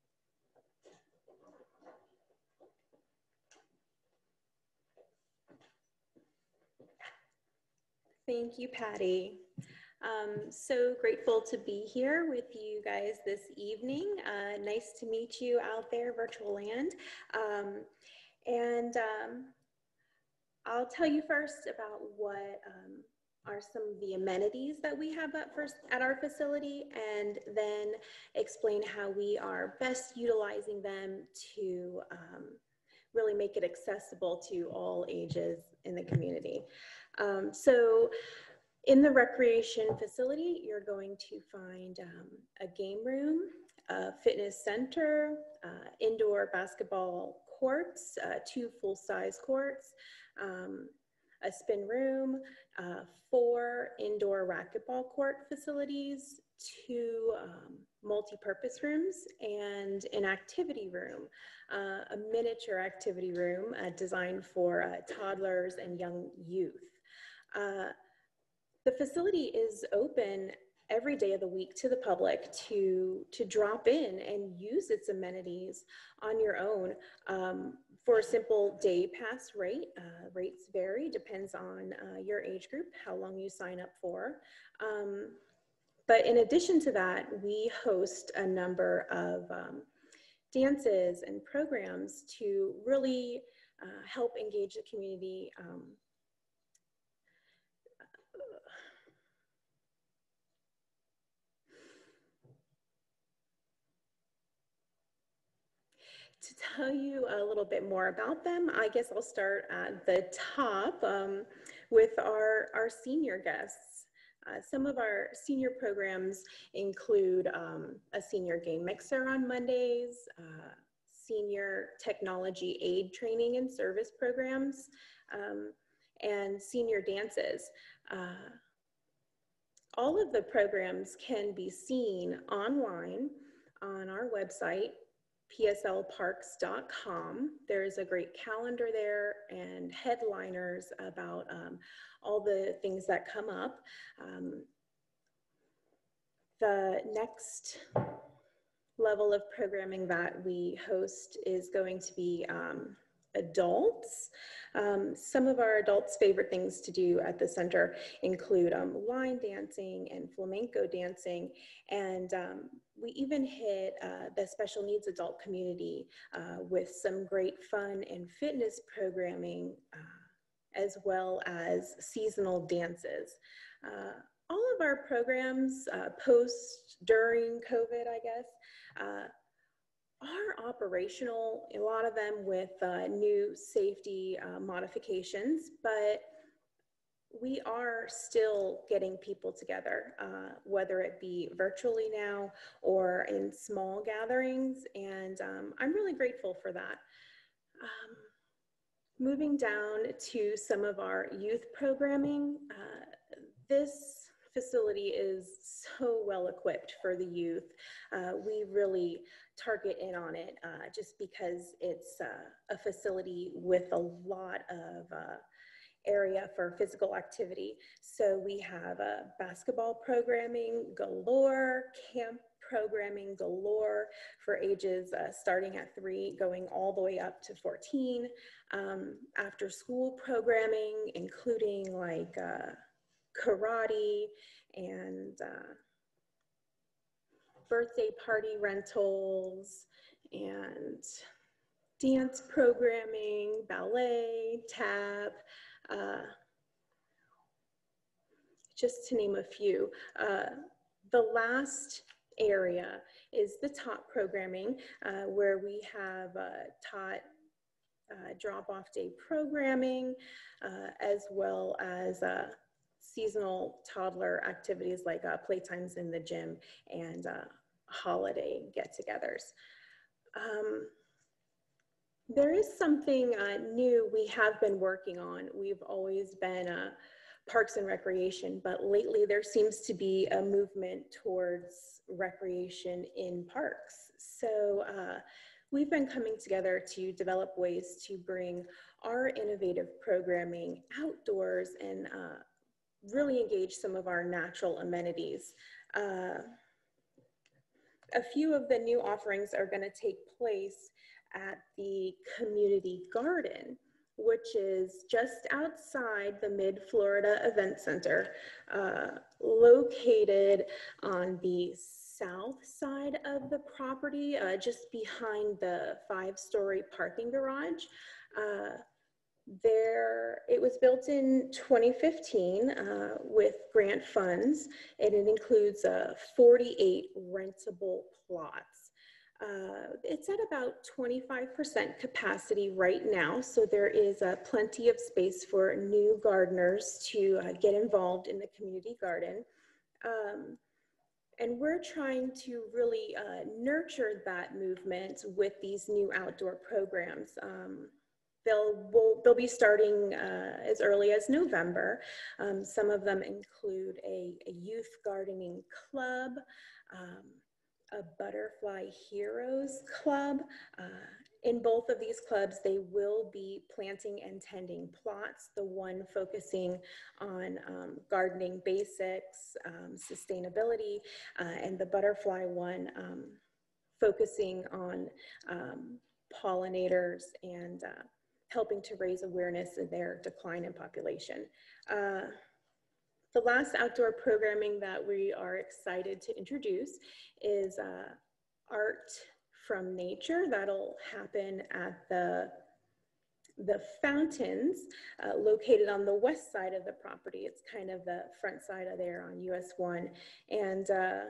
Thank you, Patty. So grateful to be here with you guys this evening. Nice to meet you out there, virtual land. I'll tell you first about what are some of the amenities that we have at our facility, and then explain how we are best utilizing them to really make it accessible to all ages in the community. So in the recreation facility, you're going to find a game room, a fitness center, indoor basketball courts, 2 full-size courts, a spin room, 4 indoor racquetball court facilities, 2 multi-purpose rooms, and an activity room, a miniature activity room designed for toddlers and young youth. The facility is open every day of the week to the public to drop in and use its amenities on your own for a simple day pass rate. Rates vary, depends on your age group, how long you sign up for. But in addition to that, we host a number of dances and programs to really help engage the community. To tell you a little bit more about them, I guess I'll start at the top with our senior guests. Some of our senior programs include a senior game mixer on Mondays, senior technology aid training and service programs, and senior dances. All of the programs can be seen online on our website, pslparks.com. There's a great calendar there and headliners about all the things that come up. The next level of programming that we host is going to be adults. Some of our adults' favorite things to do at the center include line dancing and flamenco dancing, and we even hit the special needs adult community with some great fun and fitness programming, as well as seasonal dances. All of our programs post, during COVID, I guess, are operational, a lot of them with new safety modifications, but we are still getting people together, whether it be virtually now or in small gatherings, and I'm really grateful for that. Moving down to some of our youth programming, this facility is so well equipped for the youth. We really target in on it just because it's a facility with a lot of area for physical activity. So we have basketball programming galore, camp programming galore for ages starting at 3, going all the way up to 14. After school programming, including like karate and birthday party rentals and dance programming, ballet, tap. just to name a few. The last area is the top programming, where we have taught drop-off day programming, as well as seasonal toddler activities like playtimes in the gym and holiday get-togethers. There is something new we have been working on. We've always been Parks and Recreation, but lately there seems to be a movement towards recreation in parks. So we've been coming together to develop ways to bring our innovative programming outdoors and really engage some of our natural amenities. A few of the new offerings are going to take place at the community garden, which is just outside the Mid-Florida Event Center, located on the south side of the property, just behind the 5-story parking garage. It was built in 2015 with grant funds, and it includes 48 rentable plots. It's at about 25% capacity right now, so there is plenty of space for new gardeners to get involved in the community garden. And we're trying to really nurture that movement with these new outdoor programs. They'll be starting as early as November. Some of them include a youth gardening club, a Butterfly Heroes Club. In both of these clubs, they will be planting and tending plots, the one focusing on gardening basics, sustainability, and the Butterfly one focusing on pollinators and helping to raise awareness of their decline in population. The last outdoor programming that we are excited to introduce is Art from Nature. That'll happen at the fountains located on the west side of the property. It's kind of the front side of there on US 1. And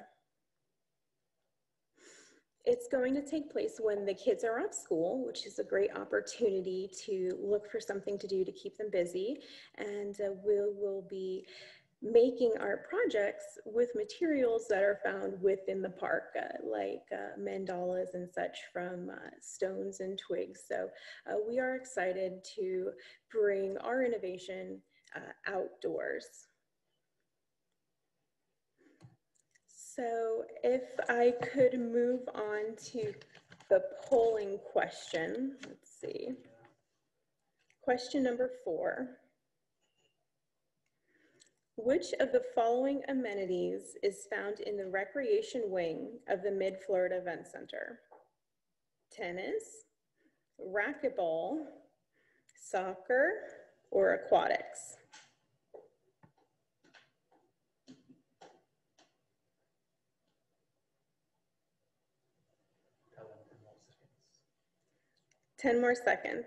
it's going to take place when the kids are off school, which is a great opportunity to look for something to do to keep them busy. And we'll be making art projects with materials that are found within the park, like mandalas and such from stones and twigs. So we are excited to bring our innovation outdoors. So if I could move on to the polling question, let's see. Question number 4. Which of the following amenities is found in the recreation wing of the Mid-Florida Event Center? Tennis, racquetball, soccer, or aquatics? Tell them 10 more seconds. 10 more seconds.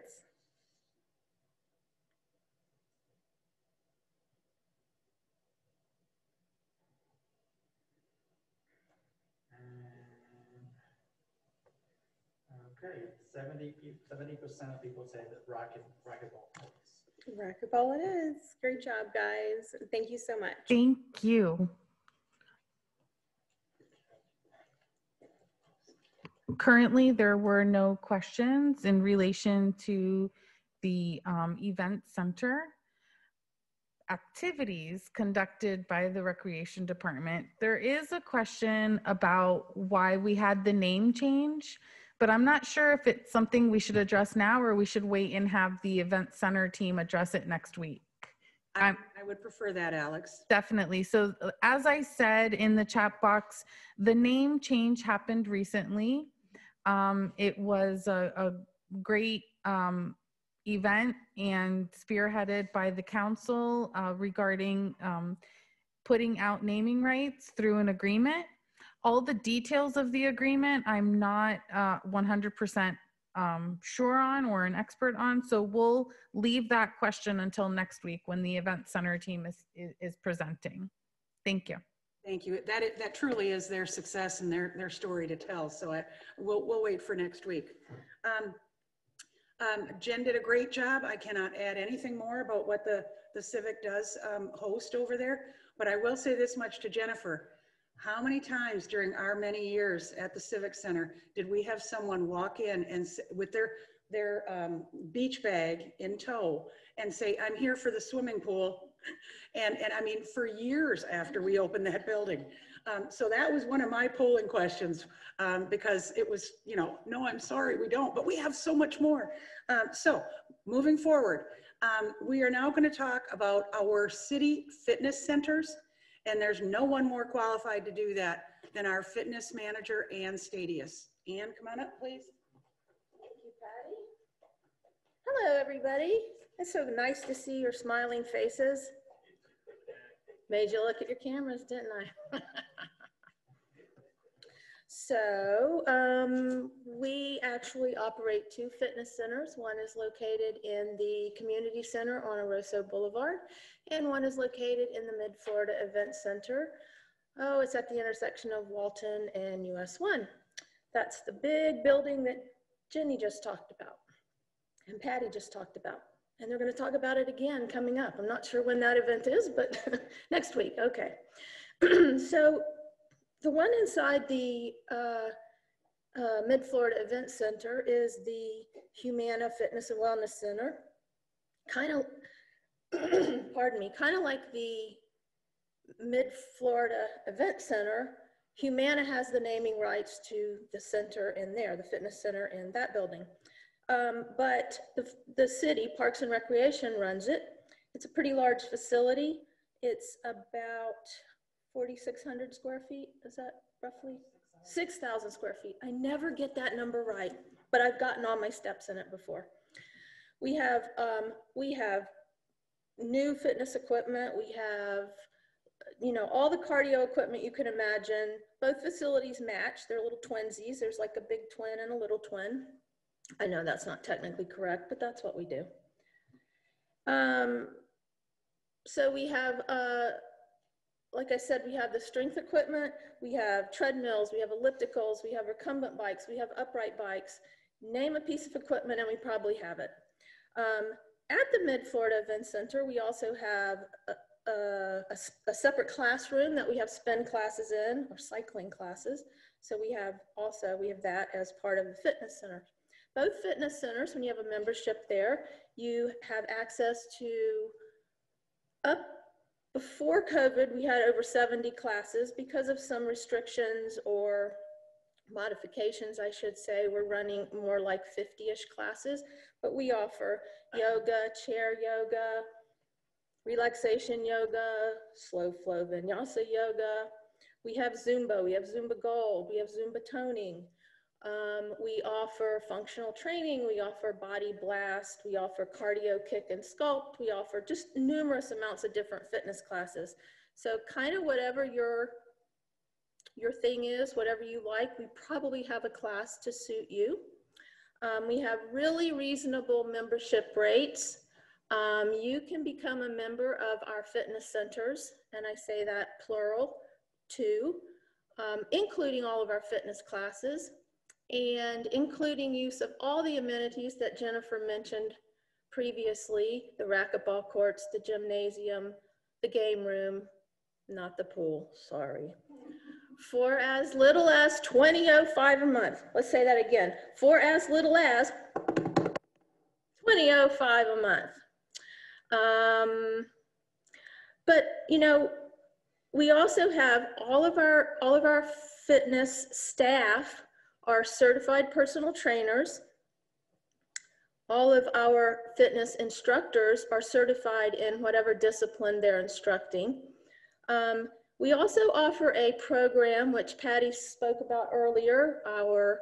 Okay, 70% of people say that racquetball plays. Racquetball it is. Great job, guys. Thank you so much. Thank you. Currently, there were no questions in relation to the event center activities conducted by the Recreation Department. There is a question about why we had the name change, but I'm not sure if it's something we should address now or we should wait and have the event center team address it next week. I would prefer that, Alex. Definitely. So as I said in the chat box, the name change happened recently. It was a great event and spearheaded by the council regarding putting out naming rights through an agreement. All the details of the agreement, I'm not 100% sure on or an expert on. So we'll leave that question until next week when the event center team is presenting. Thank you. Thank you. That truly is their success and their story to tell. So we'll wait for next week. Jen did a great job. I cannot add anything more about what the Civic does host over there, but I will say this much to Jennifer. How many times during our many years at the Civic Center did we have someone walk in and with their beach bag in tow and say, I'm here for the swimming pool. And I mean, for years after we opened that building. So that was one of my polling questions because it was, you know, no, I'm sorry, we don't, but we have so much more. So moving forward, we are now going to talk about our city fitness centers. And there's no one more qualified to do that than our fitness manager, Ann Stadius. Ann, come on up, please. Thank you, Patty. Hello, everybody. It's so nice to see your smiling faces. Made you look at your cameras, didn't I? So we actually operate 2 fitness centers. One is located in the community center on Oroso Boulevard, and one is located in the Mid-Florida Event Center. Oh, it's at the intersection of Walton and US 1. That's the big building that Jenny just talked about and Patty just talked about. And they're going to talk about it again coming up. I'm not sure when that event is, but next week. Okay. So the one inside the Mid-Florida Event Center is the Humana Fitness and Wellness Center. Kind of, pardon me, kind of like the Mid-Florida Event Center, Humana has the naming rights to the center in there, the fitness center in that building. But the city, Parks and Recreation, runs it. It's a pretty large facility. It's about 4,600 square feet. Is that roughly? 6,000 square feet. I never get that number right, but I've gotten all my steps in it before. We have new fitness equipment. We have, you know, all the cardio equipment you can imagine. Both facilities match. They're little twinsies. There's like a big twin and a little twin. I know that's not technically correct, but that's what we do. So we have, like I said, we have the strength equipment, we have treadmills, we have ellipticals, we have recumbent bikes, we have upright bikes. Name a piece of equipment and we probably have it. At the Mid-Florida Event Center, we also have a separate classroom that we have spin classes in, or cycling classes. So we have that as part of the fitness center. Both fitness centers, when you have a membership there, you have access to before COVID, we had over 70 classes. Because of some restrictions or modifications, I should say, we're running more like 50-ish classes, but we offer yoga, chair yoga, relaxation yoga, slow flow vinyasa yoga. We have Zumba, we have Zumba Gold, we have Zumba toning. We offer functional training, we offer body blast, we offer cardio kick and sculpt, we offer just numerous amounts of different fitness classes. So kind of whatever your thing is, whatever you like, we probably have a class to suit you. We have really reasonable membership rates. You can become a member of our fitness centers, and I say that plural, too, including all of our fitness classes, and including use of all the amenities that Jennifer mentioned previously, the racquetball courts, the gymnasium, the game room, not the pool, sorry. For as little as $20.05 a month. Let's say that again. For as little as $20.05 a month. But you know, we also have all of our fitness staff are certified personal trainers. All of our fitness instructors are certified in whatever discipline they're instructing. We also offer a program which Patty spoke about earlier, our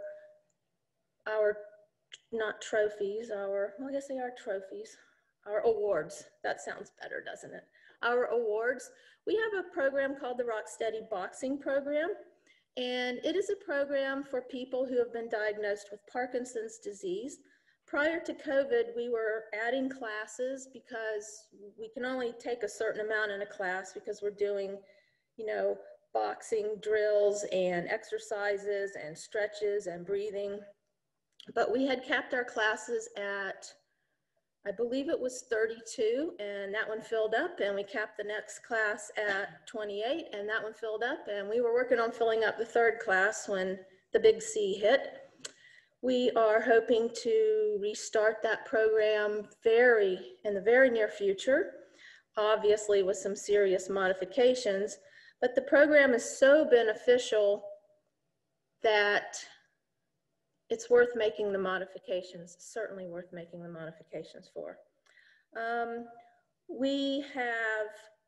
not trophies, well, I guess they are trophies, our awards. That sounds better, doesn't it? Our awards. We have a program called the Rocksteady Boxing Program. And it is a program for people who have been diagnosed with Parkinson's disease. Prior to COVID, we were adding classes because we can only take a certain amount in a class because we're doing, you know, boxing drills and exercises and stretches and breathing. But we had capped our classes at, I believe it was 32, and that one filled up, and we capped the next class at 28, and that one filled up, and we were working on filling up the third class when the big C hit. We are hoping to restart that program in the very near future, obviously with some serious modifications, but the program is so beneficial that it's worth making the modifications, certainly worth making the modifications for. We have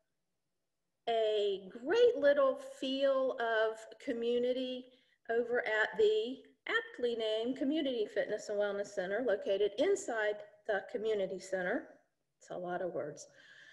a great little feel of community over at the aptly named Community Fitness and Wellness Center located inside the community center. It's a lot of words.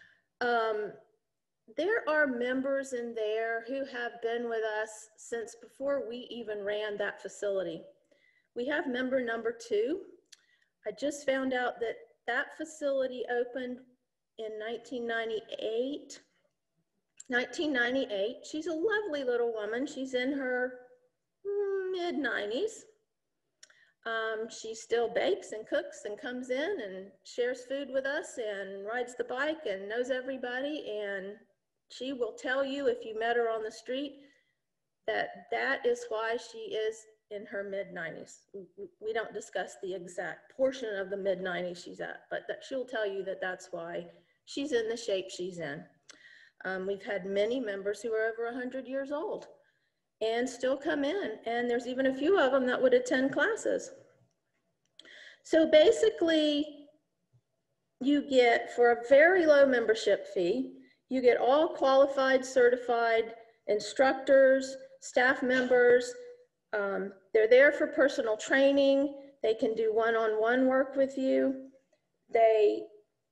There are members in there who have been with us since before we even ran that facility. We have member number 2. I just found out that that facility opened in 1998. 1998. She's a lovely little woman. She's in her mid-90s. She still bakes and cooks and comes in and shares food with us and rides the bike and knows everybody. And she will tell you if you met her on the street that that is why she is in her mid-90s. We don't discuss the exact portion of the mid-90s she's at, but that she'll tell you that that's why she's in the shape she's in. We've had many members who are over 100 years old and still come in, and there's even a few of them that would attend classes. So basically, you get, for a very low membership fee, you get all qualified, certified instructors, staff members. They're there for personal training. They can do one-on-one work with you. They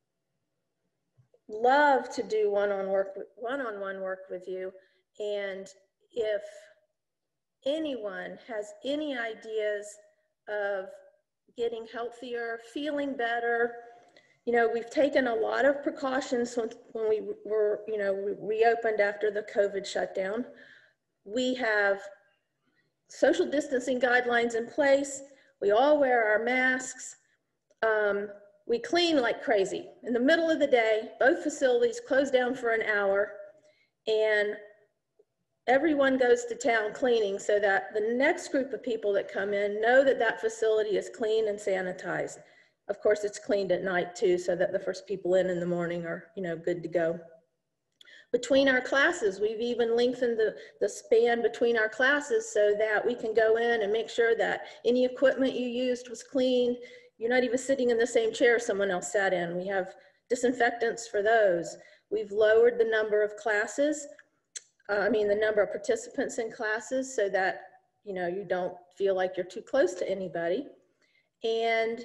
love to do one-on-one work with you. And if anyone has any ideas of getting healthier, feeling better, you know, we've taken a lot of precautions when we were, you know, reopened after the COVID shutdown. We have social distancing guidelines in place. We all wear our masks. We clean like crazy. In the middle of the day, both facilities close down for an hour, and everyone goes to town cleaning so that the next group of people that come in know that that facility is clean and sanitized. Of course, it's cleaned at night too, so that the first people in the morning are, you know, good to go. Between our classes, we've even lengthened the span between our classes so that we can go in and make sure that any equipment you used was clean. You're not even sitting in the same chair someone else sat in. We have disinfectants for those. We've lowered the number of classes, the number of participants in classes so that, you know, you don't feel like you're too close to anybody. And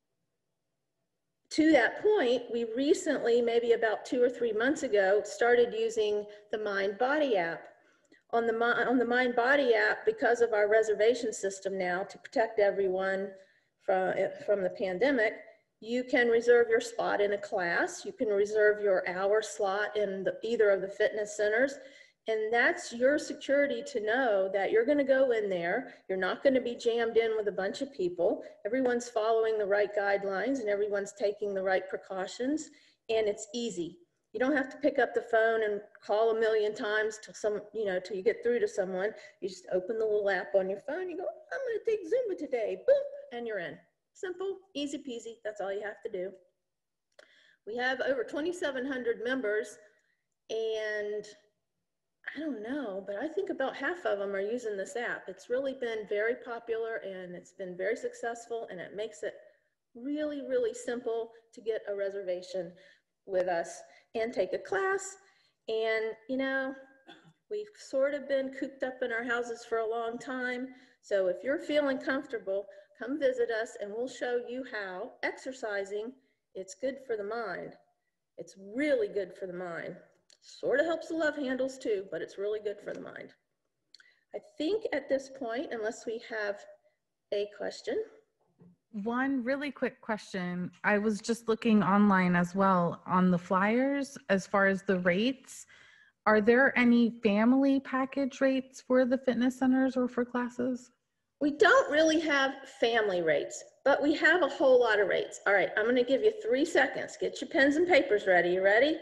to that point, we recently, maybe about 2 or 3 months ago, started using the MindBody app. On the MindBody app, because of our reservation system now to protect everyone from the pandemic, you can reserve your spot in a class. You can reserve your hour slot in either of the fitness centers. And that's your security to know that you're going to go in there. You're not going to be jammed in with a bunch of people. Everyone's following the right guidelines and everyone's taking the right precautions. And it's easy. You don't have to pick up the phone and call a million times till you get through to someone. You just open the little app on your phone. You go, I'm going to take Zumba today. Boom, and you're in. Simple, easy peasy. That's all you have to do. We have over 2,700 members, and I don't know, but I think about half of them are using this app. It's really been very popular and it's been very successful, and it makes it really, really simple to get a reservation with us and take a class. And, you know, we've sort of been cooped up in our houses for a long time. So if you're feeling comfortable, come visit us and we'll show you how exercising, it's good for the mind. It's really good for the mind. Sort of helps the love handles too, but it's really good for the mind. I think at this point, unless we have a question. One really quick question. I was just looking online as well on the flyers as far as the rates. Are there any family package rates for the fitness centers or for classes? We don't really have family rates, but we have a whole lot of rates. All right, I'm going to give you 3 seconds. Get your pens and papers ready. You ready?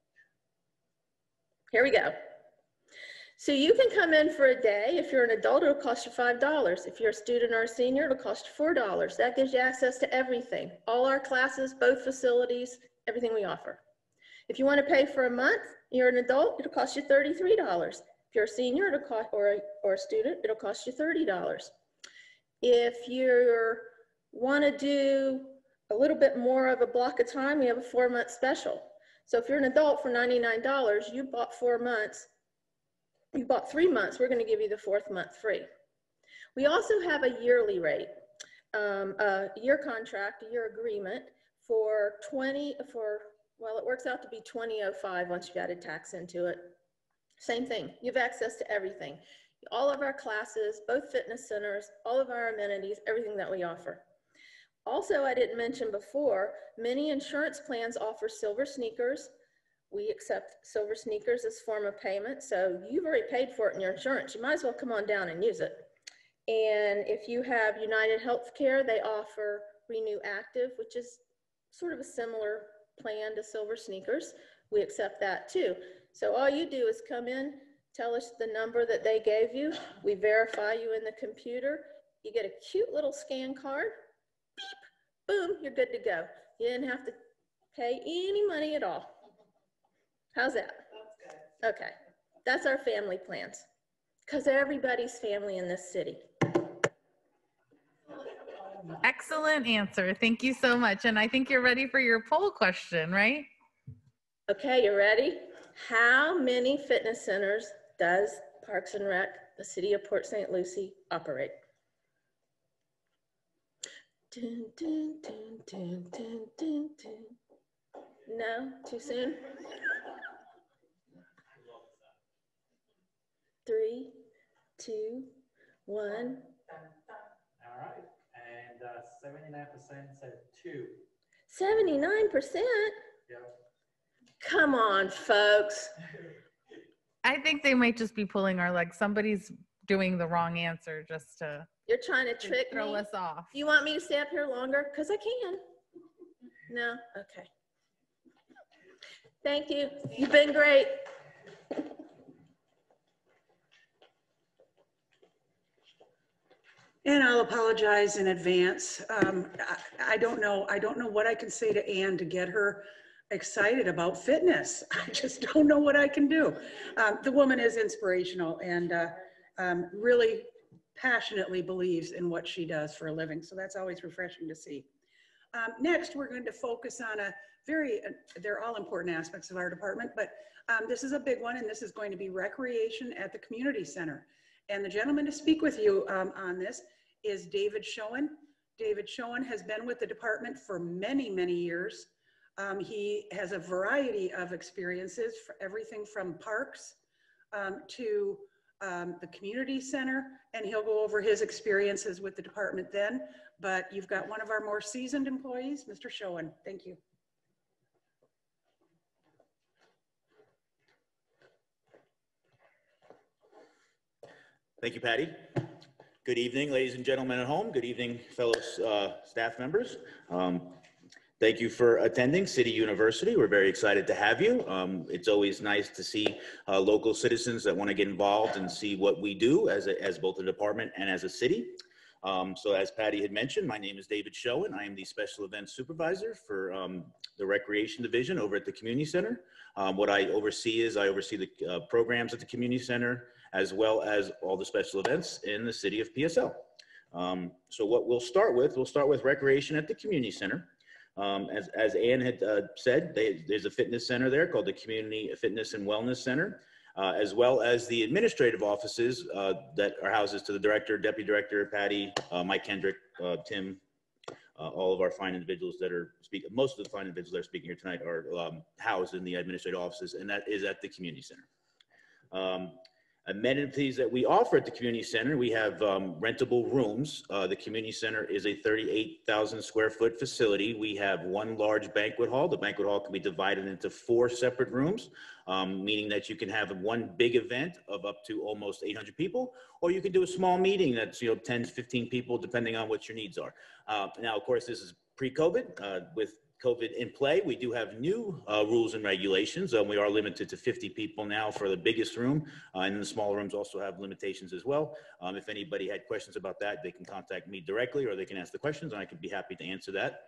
Here we go. So you can come in for a day. If you're an adult, it'll cost you $5. If you're a student or a senior, it'll cost you $4. That gives you access to everything. All our classes, both facilities, everything we offer. If you want to pay for a month, you're an adult, it'll cost you $33. If you're a senior, it'll cost, or a student, it'll cost you $30. If you want to do a little bit more of a block of time, we have a 4-month special. So if you're an adult for $99, you bought 4 months, you bought 3 months, we're going to give you the 4th month free. We also have a yearly rate, a year contract, a year agreement for well, it works out to be $20.05 once you've added tax into it. Same thing, you have access to everything. All of our classes, both fitness centers, all of our amenities, everything that we offer. Also, I didn't mention before, many insurance plans offer silver sneakers. We accept silver sneakers as form of payment. So you've already paid for it in your insurance. You might as well come on down and use it. And if you have United Healthcare, they offer Renew Active, which is sort of a similar plan to silver sneakers. We accept that too. So all you do is come in, tell us the number that they gave you. We verify you in the computer. You get a cute little scan card. Beep, boom, you're good to go. You didn't have to pay any money at all. How's that? Okay, that's our family plans, because everybody's family in this city. Excellent answer. Thank you so much. And I think you're ready for your poll question, right? Okay, you ready? How many fitness centers does Parks and Rec, the city of Port St. Lucie, operate? Dun, dun, dun, dun, dun, dun, dun. No, too soon? 3, 2, 1. All right, and 79% said 2. 79%? Yep. Come on, folks. I think they might just be pulling our leg. Somebody's doing the wrong answer just to You're trying to trick throw me? us off. You want me to stay up here longer? Because I can. No? Okay. Thank you. You've been great. And I'll apologize in advance. I don't know what I can say to Ann to get her excited about fitness. I just don't know what I can do. The woman is inspirational and really passionately believes in what she does for a living. So that's always refreshing to see. Next, we're going to focus on they're all important aspects of our department, but this is a big one, and this is going to be recreation at the community center. And the gentleman to speak with you on this is David Schoen. David Schoen has been with the department for many, many years. He has a variety of experiences, for everything from parks to the community center, and he'll go over his experiences with the department then. But you've got one of our more seasoned employees, Mr. Schoen. Thank you. Thank you, Patty. Good evening, ladies and gentlemen at home. Good evening, fellow staff members. Thank you for attending City University. We're very excited to have you. It's always nice to see local citizens that want to get involved and see what we do as both a department and as a city. So as Patty had mentioned, my name is David Schoen. I am the Special Events Supervisor for the Recreation Division over at the Community Center. What I oversee is the programs at the Community Center, as well as all the special events in the city of PSL. So what we'll start with recreation at the Community Center. As Ann had said, there's a fitness center there called the Community Fitness and Wellness Center, as well as the administrative offices that are houses to the director, deputy director, Patty, Mike Kendrick, Tim, all of our fine individuals that are speaking, most of the fine individuals that are speaking here tonight are housed in the administrative offices, and that is at the Community Center. Amenities that we offer at the community center, we have rentable rooms. The community center is a 38,000 square foot facility. We have one large banquet hall. The banquet hall can be divided into 4 separate rooms, meaning that you can have one big event of up to almost 800 people, or you can do a small meeting that's 10 to 15 people, depending on what your needs are. Now, of course, this is pre-COVID. With COVID in play, we do have new rules and regulations. We are limited to 50 people now for the biggest room, and the smaller rooms also have limitations as well. If anybody had questions about that, they can contact me directly, or they can ask the questions, and I could be happy to answer that.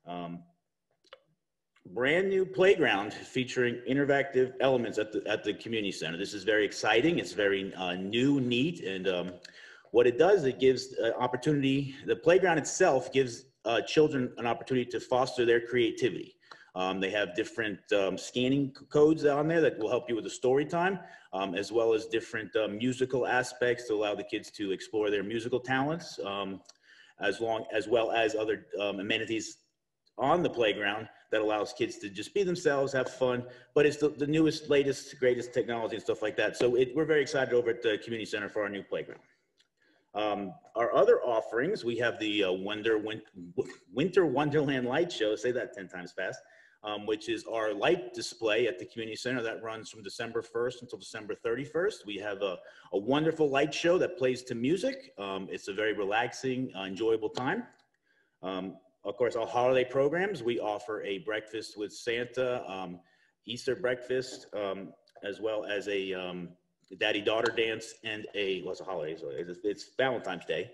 Brand new playground featuring interactive elements at the community center. This is very exciting. It's very new, neat, and what it does, it gives opportunity. The playground itself gives children an opportunity to foster their creativity. They have different scanning codes on there that will help you with the story time, as well as different musical aspects to allow the kids to explore their musical talents, as well as other amenities on the playground that allows kids to just be themselves, have fun, but it's the newest, latest, greatest technology and stuff like that. So we're very excited over at the community center for our new playground. Our other offerings, we have the Winter Wonderland Light Show, say that 10 times fast, which is our light display at the community center that runs from December 1st until December 31st. We have a wonderful light show that plays to music. It's a very relaxing, enjoyable time. Of course, our holiday programs, we offer a breakfast with Santa, Easter breakfast, as well as a daddy-daughter dance, and what's a holiday? So it's Valentine's Day.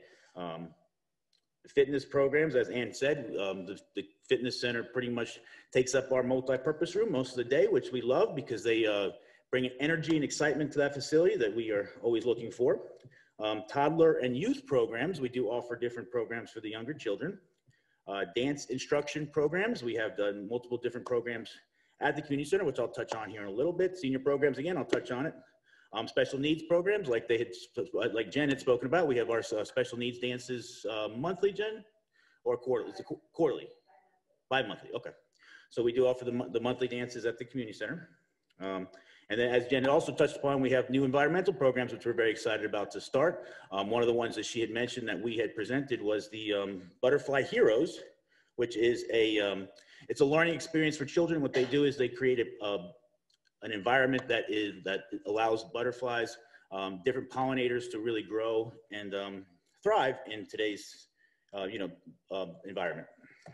Fitness programs, as Ann said, the fitness center pretty much takes up our multi-purpose room most of the day, which we love because they bring energy and excitement to that facility that we are always looking for. Toddler and youth programs, we do offer different programs for the younger children. Dance instruction programs, we have done multiple different programs at the community center, which I'll touch on here in a little bit. Senior programs, again, I'll touch on it. Special needs programs, like Jen had spoken about, we have our special needs dances monthly, Jen, or quarterly? It's quarterly, bi-monthly, okay. So we do offer the monthly dances at the community center. And then, as Jen also touched upon, we have new environmental programs, which we're very excited about to start. One of the ones that she had mentioned that we had presented was the Butterfly Heroes, which is it's a learning experience for children. What they do is they create an environment that allows butterflies, different pollinators to really grow and thrive in today's environment.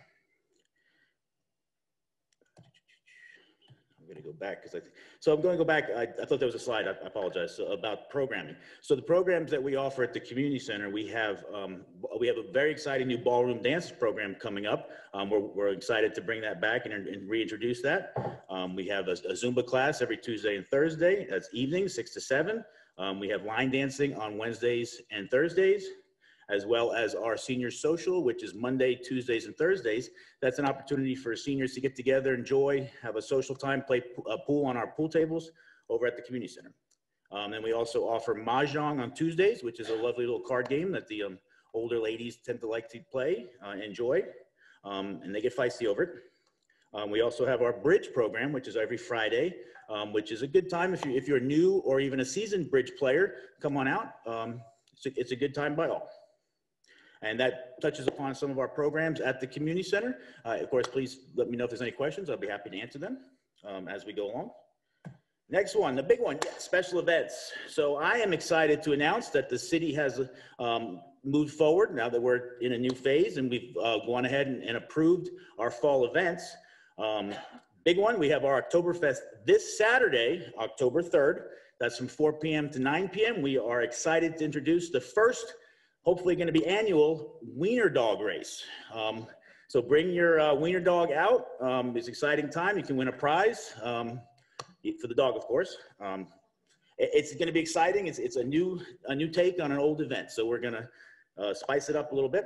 I'm going to go back so I'm going to go back. I thought there was a slide. I apologize about programming. So the programs that we offer at the community center, we have a very exciting new ballroom dance program coming up. We're excited to bring that back and reintroduce that. We have a Zumba class every Tuesday and Thursday. That's evening, 6 to 7. We have line dancing on Wednesdays and Thursdays, as well as our senior social, which is Monday, Tuesdays, and Thursdays. That's an opportunity for seniors to get together, enjoy, have a social time, play pool on our pool tables over at the community center. And we also offer Mahjong on Tuesdays, which is a lovely little card game that the older ladies tend to like to play, enjoy, and they get feisty over it. We also have our bridge program, which is every Friday, which is a good time if you're new or even a seasoned bridge player, come on out. It's a good time by all. And that touches upon some of our programs at the community center. Of course, please let me know if there's any questions. I'll be happy to answer them as we go along. Next one, the big one, special events. So I am excited to announce that the city has moved forward now that we're in a new phase, and we've gone ahead and approved our fall events. Big one, we have our Oktoberfest this Saturday, October 3rd. That's from 4 p.m. to 9 p.m. We are excited to introduce the first, hopefully going to be annual, wiener dog race. So bring your wiener dog out. It's an exciting time. You can win a prize for the dog, of course. It's going to be exciting. It's a new take on an old event. So we're going to spice it up a little bit.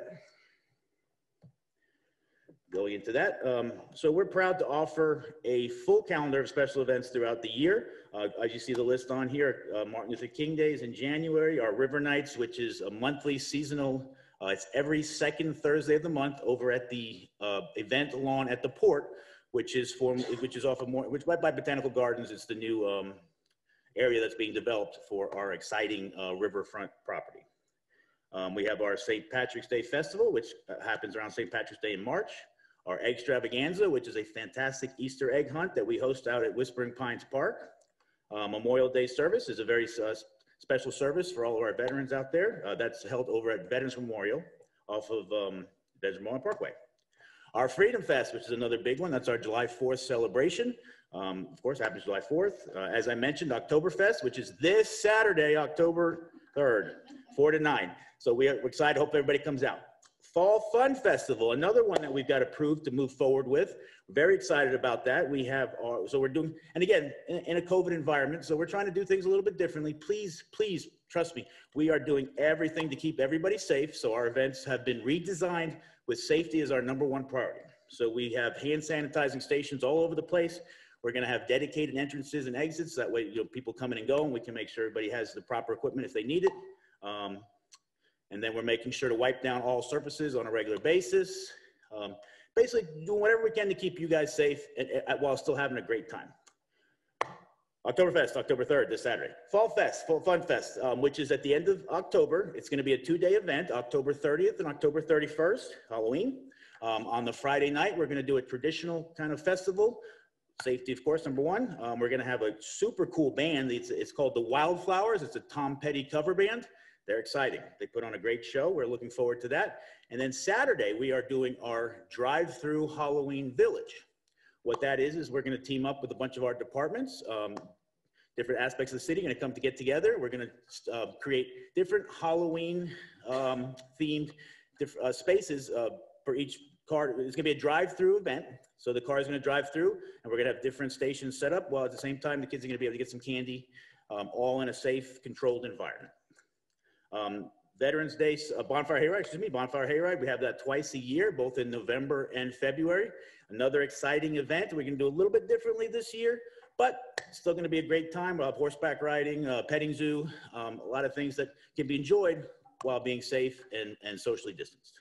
Going into that, so we're proud to offer a full calendar of special events throughout the year. As you see the list on here, Martin Luther King Days in January, our River Nights, which is a monthly seasonal, it's every second Thursday of the month over at the event lawn at the port, which is off of by Botanical Gardens. It's the new area that's being developed for our exciting riverfront property. We have our St. Patrick's Day Festival, which happens around St. Patrick's Day in March. Our Egg Extravaganza, which is a fantastic Easter egg hunt that we host out at Whispering Pines Park. Memorial Day service is a very special service for all of our veterans out there. That's held over at Veterans Memorial off of Veterans Memorial Parkway. Our Freedom Fest, which is another big one, that's our July 4th celebration. Of course, happens July 4th. As I mentioned, Oktoberfest, which is this Saturday, October 3rd, 4 to 9. So we're excited. Hope everybody comes out. Fall Fun Festival, another one that we've got approved to move forward with. Very excited about that. We have so we're doing, and again, in a COVID environment, so we're trying to do things a little bit differently. Please trust me, we are doing everything to keep everybody safe. So our events have been redesigned with safety as our #1 priority. So we have hand sanitizing stations all over the place. We're going to have dedicated entrances and exits. That way, people come in and go, and we can make sure everybody has the proper equipment if they need it. And then we're making sure to wipe down all surfaces on a regular basis. Basically doing whatever we can to keep you guys safe while still having a great time. Oktoberfest, October 3rd, this Saturday. Fall Fest, Fall Fun Fest, which is at the end of October. It's going to be a 2-day event, October 30th and October 31st, Halloween. On the Friday night, we're going to do a traditional kind of festival. Safety, of course, #1. We're going to have a super cool band. It's called the Wildflowers. It's a Tom Petty cover band. They're exciting. They put on a great show. We're looking forward to that. And then Saturday, we are doing our drive-through Halloween Village. What that is we're going to team up with a bunch of our departments, different aspects of the city, going to come to get together. We're going to create different Halloween themed spaces for each car. It's going to be a drive-through event. So the car is going to drive through, and we're going to have different stations set up, while at the same time, the kids are going to be able to get some candy, all in a safe, controlled environment. Veterans Day, Bonfire Hayride, Bonfire Hayride. We have that twice a year, both in November and February. Another exciting event. We're going to do a little bit differently this year, but it's still going to be a great time. We'll have horseback riding, petting zoo, a lot of things that can be enjoyed while being safe and socially distanced.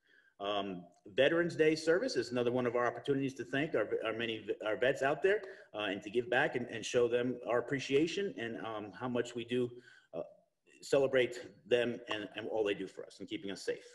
Veterans Day service is another one of our opportunities to thank our vets out there and to give back and show them our appreciation and how much we do celebrate them and all they do for us and keeping us safe.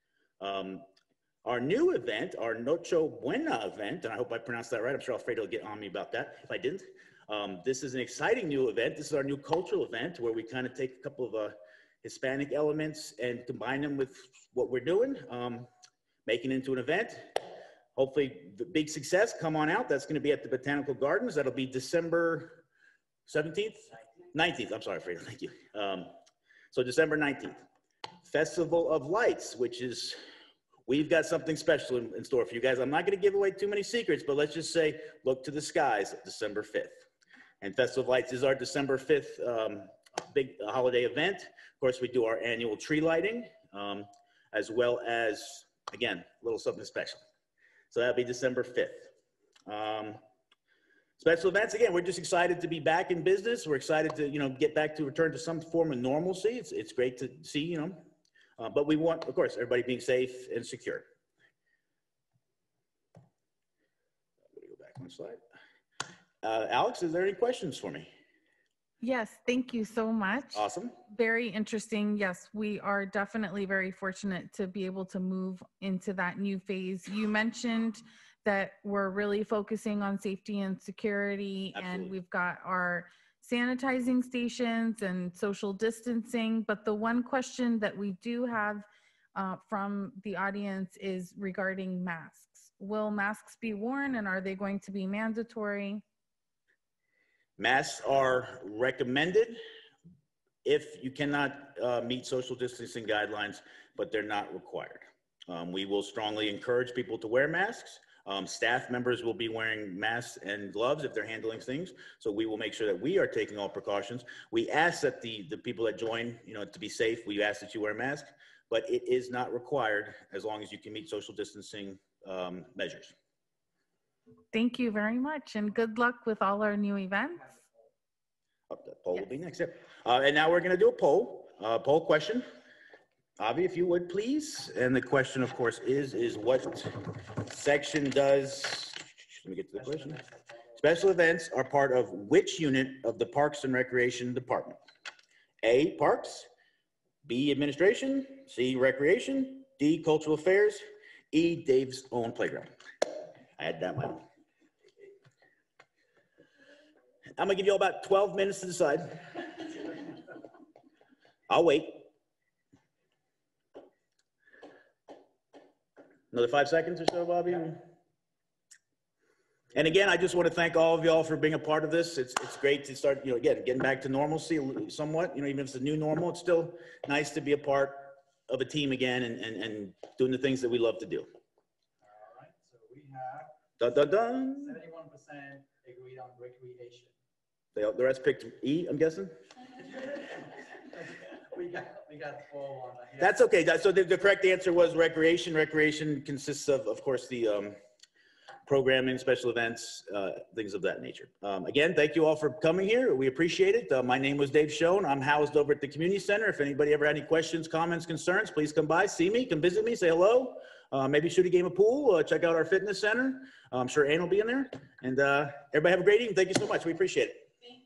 Our new event, our Noche Buena event, and I hope I pronounced that right. I'm sure Alfredo will get on me about that if I didn't. This is an exciting new event. This is our new cultural event where we kind of take a couple of Hispanic elements and combine them with what we're doing, making it into an event. Hopefully the big success, come on out. That's going to be at the Botanical Gardens. That'll be December 17th? 19th. I'm sorry, Alfredo. Thank you. So December 19th, Festival of Lights, which is, we've got something special in store for you guys. I'm not going to give away too many secrets, but let's just say, look to the skies, December 5th. And Festival of Lights is our December 5th big holiday event. Of course, we do our annual tree lighting, as well as, again, a little something special. So that'll be December 5th. Special events, again, we're just excited to be back in business. We're excited to, get back to return to some form of normalcy. It's great to see, but we want, of course, everybody being safe and secure. Let me go back one slide. Alex, is there any questions for me? Yes, thank you so much. Awesome. Very interesting. Yes, we are definitely very fortunate to be able to move into that new phase. You mentioned that we're really focusing on safety and security. Absolutely. And we've got our sanitizing stations and social distancing. But the one question that we do have from the audience is regarding masks. Will masks be worn, and are they going to be mandatory? Masks are recommended if you cannot meet social distancing guidelines, but they're not required. We will strongly encourage people to wear masks. Staff members will be wearing masks and gloves if they're handling things. So we will make sure that we are taking all precautions. We ask that the people that join, to be safe, we ask that you wear a mask, but it is not required as long as you can meet social distancing measures. Thank you very much, and good luck with all our new events. The poll will be next. Yep. And now we're going to do a poll question. Avi, if you would, please. And the question, of course, is what section does, let me get to the question. Special events are part of which unit of the Parks and Recreation Department? A, Parks, B, Administration, C, Recreation, D, Cultural Affairs, E, Dave's own playground. I had that one. I'm gonna give you all about 12 minutes to decide. I'll wait. Another 5 seconds or so, Bobby? And again, I just want to thank all of y'all for being a part of this. It's great to start, again, getting back to normalcy somewhat, even if it's a new normal, it's still nice to be a part of a team again and doing the things that we love to do. All right, so we have Dun, dun, dun. 71% agreed on recreation. The rest picked E, I'm guessing? We got 4-1. That's okay. So the correct answer was recreation. Recreation consists of course, the programming, special events, things of that nature. Again, thank you all for coming here. We appreciate it. My name was Dave Schoen. I'm housed over at the community center. If anybody ever had any questions, comments, concerns, please come by, see me, come visit me, say hello. Maybe shoot a game of pool, check out our fitness center. I'm sure Ann will be in there. And everybody have a great evening. Thank you so much. We appreciate it.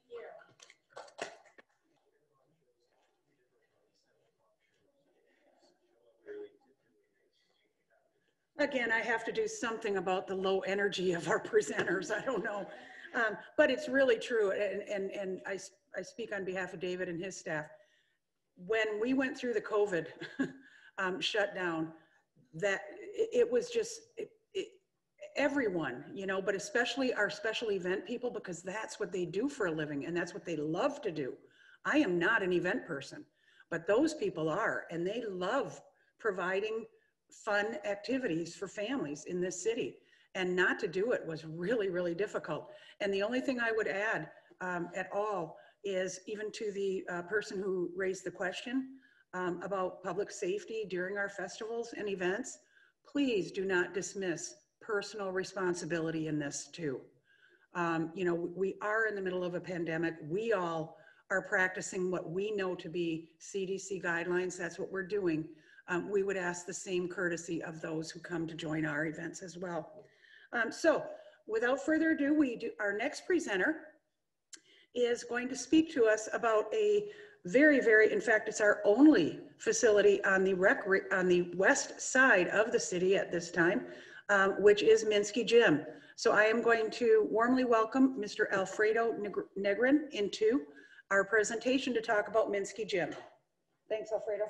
Again, I have to do something about the low energy of our presenters. I don't know. But it's really true. And I speak on behalf of David and his staff. When we went through the COVID shutdown, that it was just everyone, but especially our special event people, because that's what they do for a living and that's what they love to do. I am not an event person, but those people are, and they love providing fun activities for families in this city, and not to do it was really, really difficult. And the only thing I would add at all is, even to the person who raised the question about public safety during our festivals and events, please do not dismiss personal responsibility in this too. We are in the middle of a pandemic. We all are practicing what we know to be CDC guidelines. That's what we're doing. We would ask the same courtesy of those who come to join our events as well. So without further ado, our next presenter is going to speak to us about a very, in fact, it's our only facility on the west side of the city at this time, which is Minsky Gym. So I am going to warmly welcome Mr. Alfredo Negrin into our presentation to talk about Minsky Gym. Thanks, Alfredo.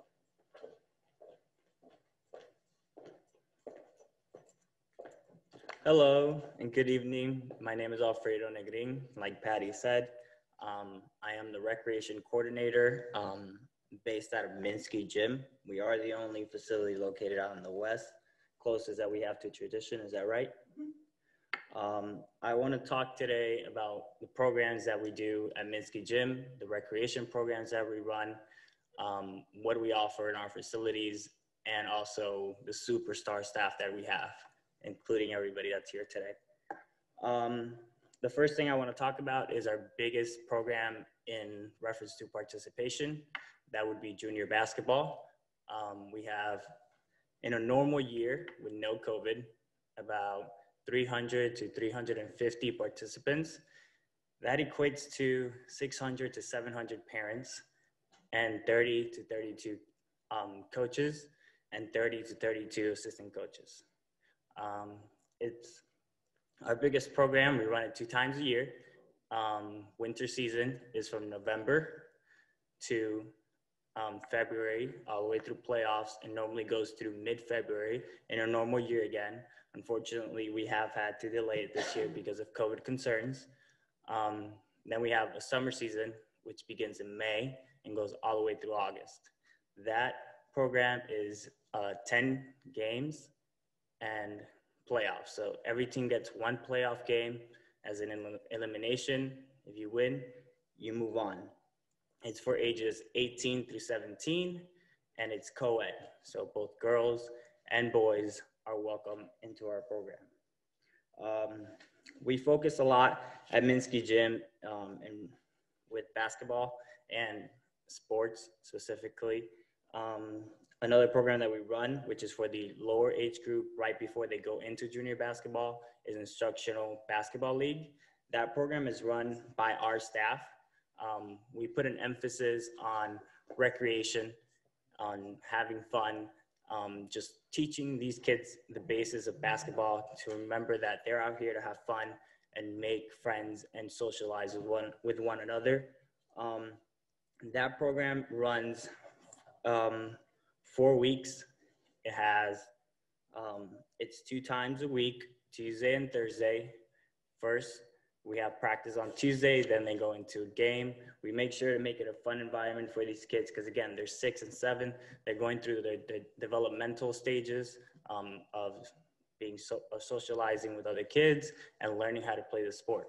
Hello and good evening. My name is Alfredo Negrin. Like Patty said, I am the recreation coordinator based out of Minsky Gym. We are the only facility located out in the west, closest that we have to tradition. Is that right? I want to talk today about the programs that we do at Minsky Gym, the recreation programs that we run, what we offer in our facilities, and also the superstar staff that we have, including everybody that's here today. The first thing I want to talk about is our biggest program in reference to participation. That would be junior basketball. We have, in a normal year with no COVID, about 300 to 350 participants. That equates to 600 to 700 parents and 30 to 32 coaches and 30 to 32 assistant coaches. It's our biggest program. We run it 2 times a year. Winter season is from November to February, all the way through playoffs, and normally goes through mid-February in a normal year again. Unfortunately, we have had to delay it this year because of COVID concerns. Then we have a summer season, which begins in May and goes all the way through August. That program is 10 games and playoffs. So every team gets 1 playoff game as an elimination. If you win, you move on. It's for ages 18 through 17, and it's co-ed. So both girls and boys are welcome into our program. We focus a lot at Minsky Gym with basketball and sports specifically. Another program that we run, which is for the lower age group right before they go into junior basketball, is Instructional Basketball League. That program is run by our staff. We put an emphasis on recreation, on having fun, just teaching these kids the basis of basketball, to remember that they're out here to have fun and make friends and socialize with one another. That program runs 4 weeks. It has, it's 2 times a week, Tuesday and Thursday. First, we have practice on Tuesday, then they go into a game. We make sure to make it a fun environment for these kids because, again, they're 6 and 7. They're going through the developmental stages of being socializing with other kids and learning how to play the sport.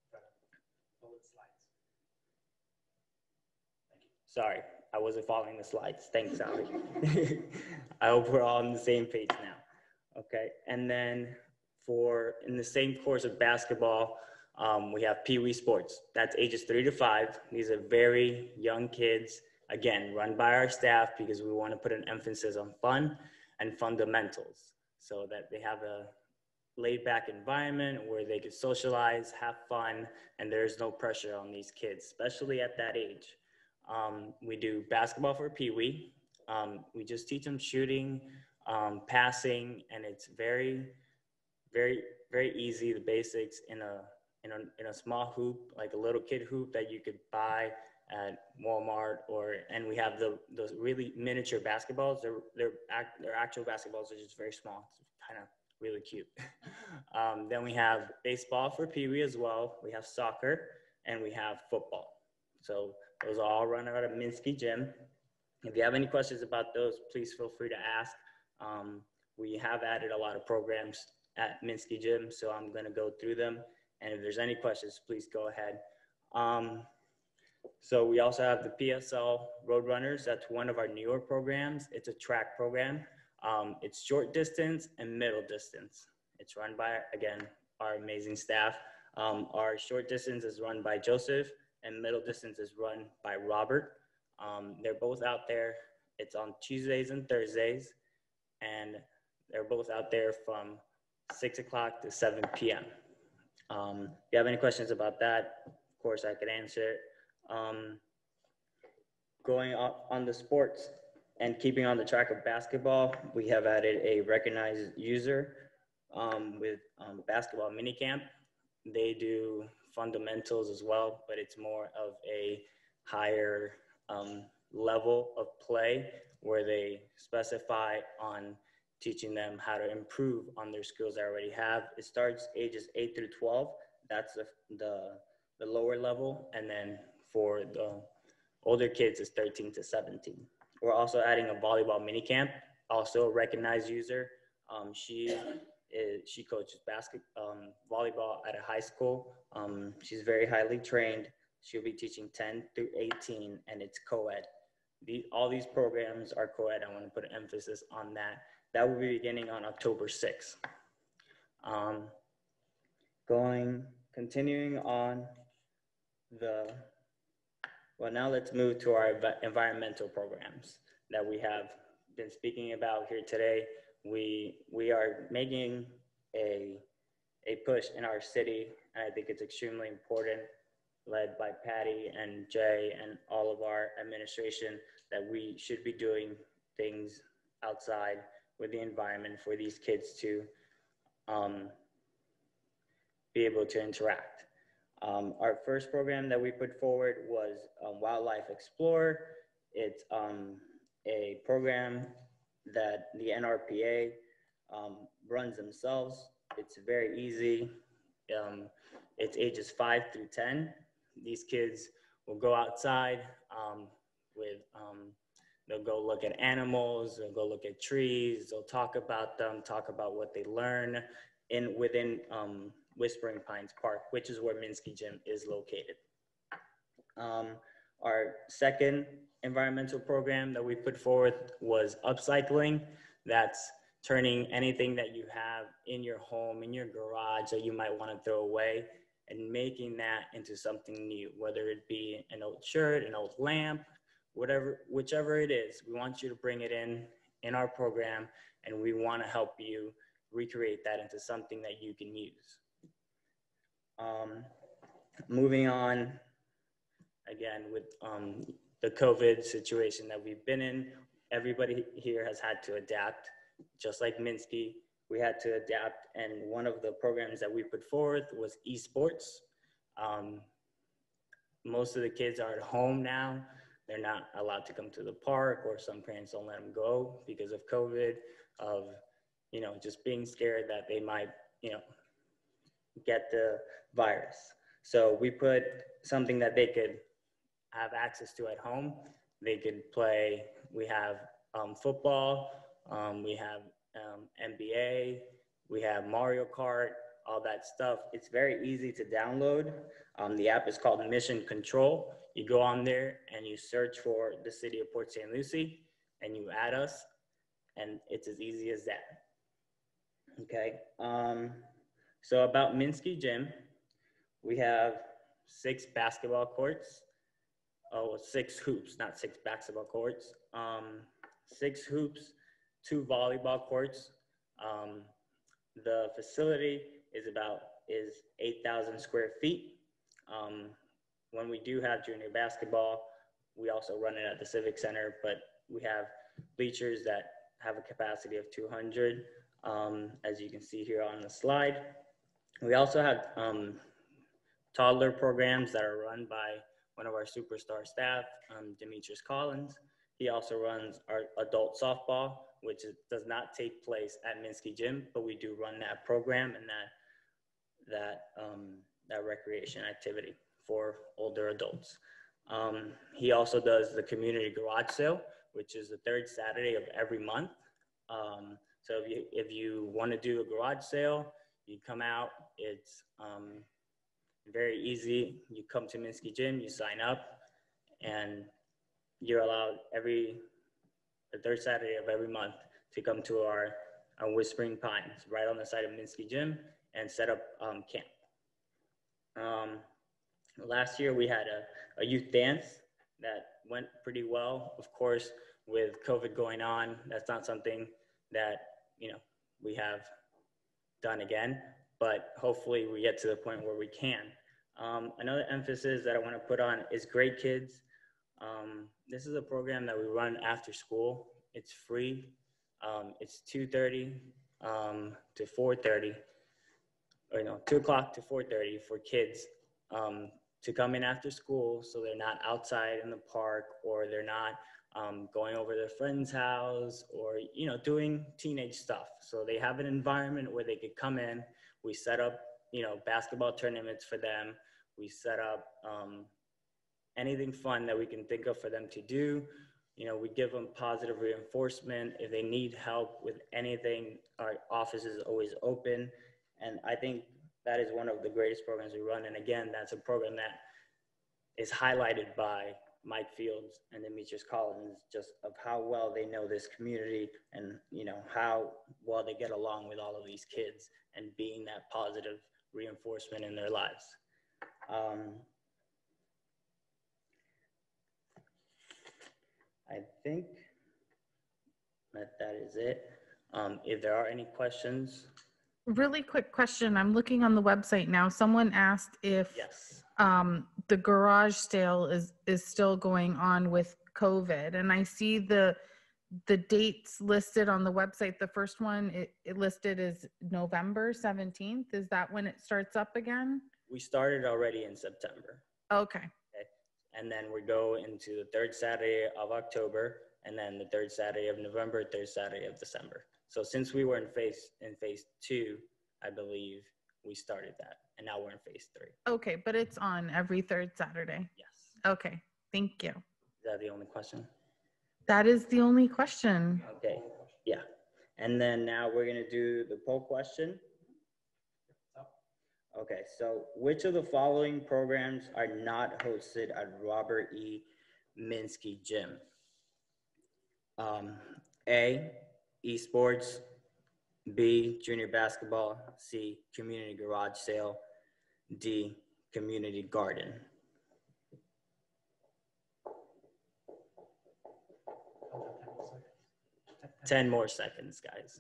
Sorry, I wasn't following the slides. Thanks, Ali. I hope we're all on the same page now. Okay, and then in the same course of basketball, we have Pee Wee Sports. That's ages 3 to 5. These are very young kids, again, run by our staff because we want to put an emphasis on fun and fundamentals so that they have a laid back environment where they can socialize, have fun, and there's no pressure on these kids, especially at that age. We do basketball for Pee Wee. We just teach them shooting, passing, and it's very, very, very easy, the basics in a small hoop, like a little kid hoop that you could buy at Walmart, and we have those really miniature basketballs. They're actual basketballs, they're just very small. It's kind of really cute. Then we have baseball for Pee Wee as well. We have soccer and we have football. So those are all run out of Minsky Gym. If you have any questions about those, please feel free to ask. We have added a lot of programs at Minsky Gym, so I'm going to go through them. And if there's any questions, please go ahead. So we also have the PSL Roadrunners. That's one of our newer programs. It's a track program. It's short distance and middle distance. It's run by, again, our amazing staff. Our short distance is run by Joseph, and middle distance is run by Robert. They're both out there. It's on Tuesdays and Thursdays, and they're both out there from 6 o'clock to 7 p.m. If you have any questions about that, of course, I could answer. Going on the sports and keeping on the track of basketball, we have added a recognized user with basketball minicamp. They do fundamentals as well, but it's more of a higher level of play where they specify on teaching them how to improve on their skills they already have. It starts ages 8 through 12. That's the lower level. And then for the older kids, it's 13 to 17. We're also adding a volleyball mini camp, also a recognized user. She coaches volleyball at a high school. She's very highly trained. She'll be teaching 10 through 18, and it's co-ed. All these programs are co-ed. I want to put an emphasis on that. That will be beginning on October 6th. Continuing on now let's move to our environmental programs that we have been speaking about here today. We are making a push in our city, and I think it's extremely important, led by Patty and Jay and all of our administration, that we should be doing things outside with the environment for these kids to be able to interact. Our first program that we put forward was Wildlife Explorer. It's a program that the NRPA runs themselves. It's very easy. It's ages 5 through 10. These kids will go outside they'll go look at animals, they'll go look at trees, they'll talk about them, talk about what they learn within Whispering Pines Park, which is where Minsky Gym is located. Our second environmental program that we put forth was upcycling. That's turning anything that you have in your home, in your garage that you might want to throw away, and making that into something new, whether it be an old shirt, an old lamp, whichever it is. We want you to bring it in in our program, and we want to help you recreate that into something that you can use. Moving on, again, with the COVID situation that we've been in, everybody here has had to adapt. Just like Minsky, we had to adapt, and one of the programs that we put forth was esports. Most of the kids are at home now. They're not allowed to come to the park, or some parents don't let them go because of COVID, of, you know, just being scared that they might, you know, get the virus. So we put something that they could have access to at home. They could play, we have football, we have NBA, we have Mario Kart, all that stuff. It's very easy to download. The app is called Mission Control. You go on there and you search for the city of Port St. Lucie and you add us, and it's as easy as that. Okay, so about Minsky Gym, we have 6 basketball courts. Oh, 6 hoops, not 6 basketball courts. 6 hoops, 2 volleyball courts. The facility is 8,000 square feet. When we do have junior basketball, we also run it at the Civic Center, but we have bleachers that have a capacity of 200, as you can see here on the slide. We also have toddler programs that are run by one of our superstar staff, Demetrius Collins. He also runs our adult softball, which does not take place at Minsky Gym, but we do run that program and that recreation activity for older adults. He also does the community garage sale, which is the 3rd Saturday of every month. So if you want to do a garage sale, you come out. It's very easy. You come to Minsky Gym, you sign up, and you're allowed the 3rd Saturday of every month to come to our Whispering Pines, right on the side of Minsky Gym, and set up camp. Last year we had a youth dance that went pretty well. Of course, with COVID going on, that's not something that, you know, we have done again, but hopefully we get to the point where we can. Another emphasis that I want to put on is Great Kids. This is a program that we run after school. It's free. It's 2:30 to 4:30, or no, 2 o'clock to 4:30 for kids to come in after school, so they're not outside in the park, or they're not going over their friend's house, or, you know, doing teenage stuff. So they have an environment where they could come in. We set up, you know, basketball tournaments for them. We set up anything fun that we can think of for them to do. You know, we give them positive reinforcement. If they need help with anything, our office is always open. And I think that is one of the greatest programs we run. And again, that's a program that is highlighted by Mike Fields and Demetrius Collins, just of how well they know this community, and, you know, how well they get along with all of these kids and being that positive reinforcement in their lives. I think that is it. If there are any questions. Really quick question. I'm looking on the website now. Someone asked if Yes. the garage sale is still going on with COVID, and I see the dates listed on the website. The first one it listed is November 17th. Is that when it starts up again? We started already in September. Okay. And then we go into the 3rd Saturday of October, and then the 3rd Saturday of November, 3rd Saturday of December. So since we were in phase 2, I believe we started that, and now we're in phase 3. Okay, but it's on every 3rd Saturday. Yes. Okay, thank you. Is that the only question? That is the only question. Okay, yeah. And then now we're gonna do the poll question. Okay, so which of the following programs are not hosted at Robert E. Minsky Gym? A, esports, B, junior basketball, C, community garage sale, D, community garden. 10 more seconds, guys.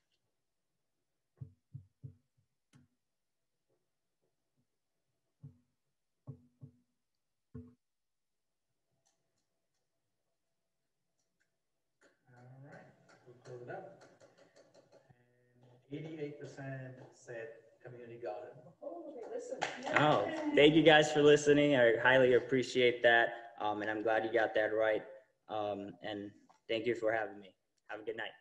All right, we'll close it up. And 88% said community garden. Oh, okay, listen. Oh, thank you guys for listening. I highly appreciate that. And I'm glad you got that right. And thank you for having me. Have a good night.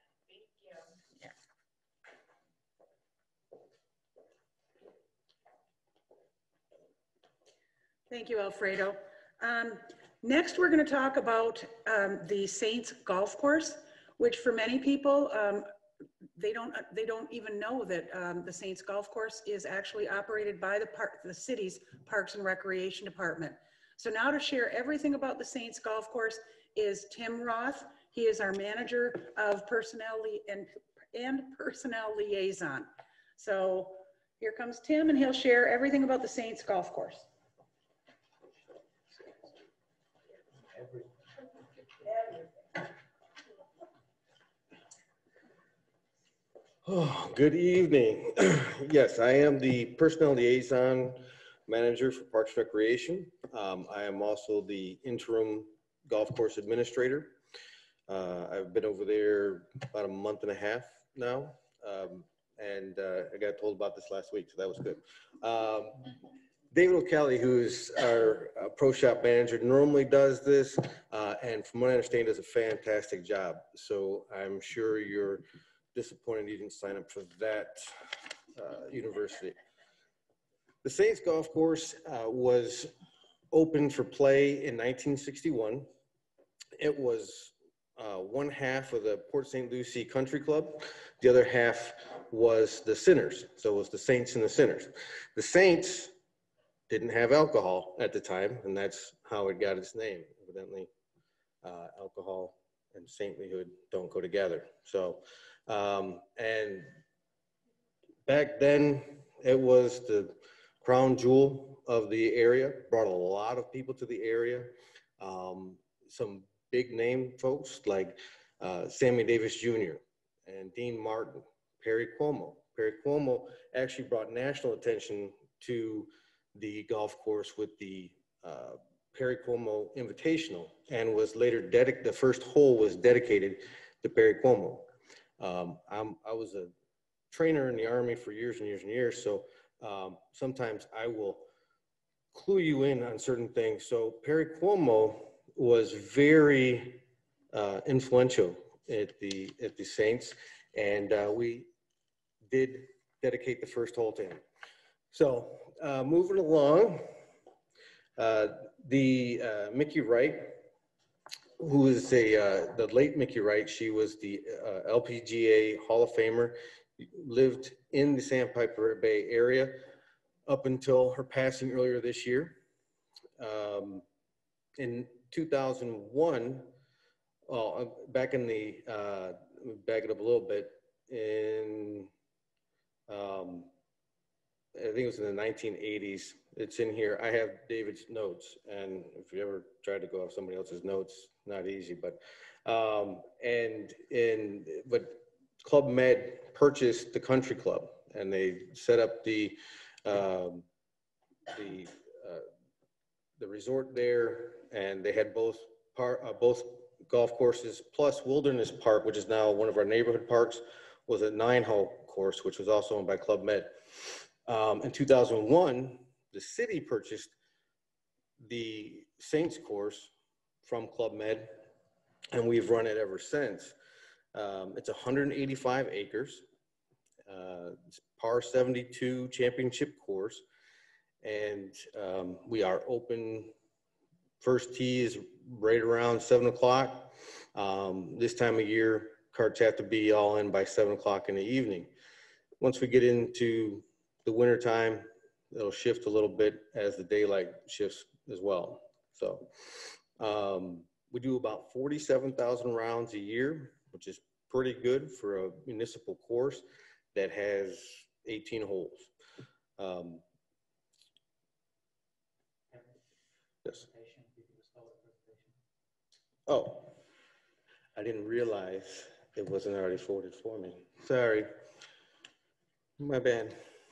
Thank you, Alfredo. Next, we're going to talk about the Saints Golf Course, which for many people, they don't even know that the Saints Golf Course is actually operated by the city's Parks and Recreation Department. So now to share everything about the Saints Golf Course is Tim Roth. He is our manager of personnel and personnel liaison. So here comes Tim, and he'll share everything about the Saints Golf Course. Oh, good evening. Yes, I am the personnel liaison manager for Parks and Recreation. I am also the interim golf course administrator. I've been over there about a month and a half now, and I got told about this last week, so that was good. David O'Kelly, who's our pro shop manager, normally does this, and from what I understand, does a fantastic job. So I'm sure you're disappointed you didn't sign up for that university. The Saints Golf Course was opened for play in 1961. It was one half of the Port St. Lucie Country Club. The other half was the Sinners. So it was the Saints and the Sinners. The Saints didn't have alcohol at the time, and that's how it got its name. Evidently, alcohol and saintlyhood don't go together. So, and back then, it was the crown jewel of the area, brought a lot of people to the area. Some big name folks like Sammy Davis Jr. and Dean Martin, Perry Como. Perry Como actually brought national attention to the golf course with the Perry Como Invitational, and was later the first hole was dedicated to Perry Como. I was a trainer in the Army for years and years and years, so sometimes I will clue you in on certain things. So Perry Como was very influential at the Saints, and we did dedicate the first hole to him. So moving along, Mickey Wright, who is the late Mickey Wright, she was the LPGA Hall of Famer, lived in the Sandpiper Bay area up until her passing earlier this year. In 2001, back in the, back it up a little bit, in, I think it was in the 1980s, it's in here. I have David's notes, and if you ever tried to go off somebody else's notes, not easy, but, but Club Med purchased the country club, and they set up the resort there, and they had both golf courses plus Wilderness Park, which is now one of our neighborhood parks, was a 9-hole course, which was also owned by Club Med. In 2001, the city purchased the Saints course from Club Med, and we've run it ever since. It's 185 acres. It's par 72 championship course, and we are open. First tee is right around 7 o'clock. This time of year, carts have to be all in by 7 o'clock in the evening. Once we get into the winter time, it'll shift a little bit as the daylight shifts as well. So we do about 47,000 rounds a year, which is pretty good for a municipal course that has 18 holes. Yes. Oh, I didn't realize It wasn't already forwarded for me. Sorry. My bad.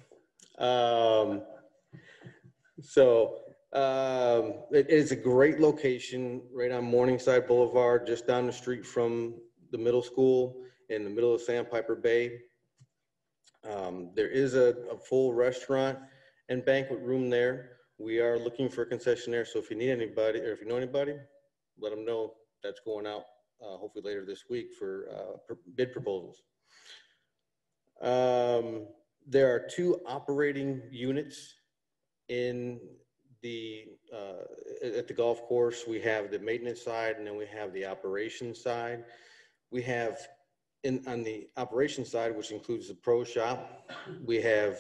It is a great location right on Morningside Boulevard, just down the street from the middle school in the middle of Sandpiper Bay. There is a full restaurant and banquet room there. We are looking for a concessionaire, so if you need anybody, or if you know anybody, let them know that's going out hopefully later this week for bid proposals. There are 2 operating units in the at the golf course. We have the maintenance side, and then we have the operations side. We have on the operations side, which includes the pro shop, we have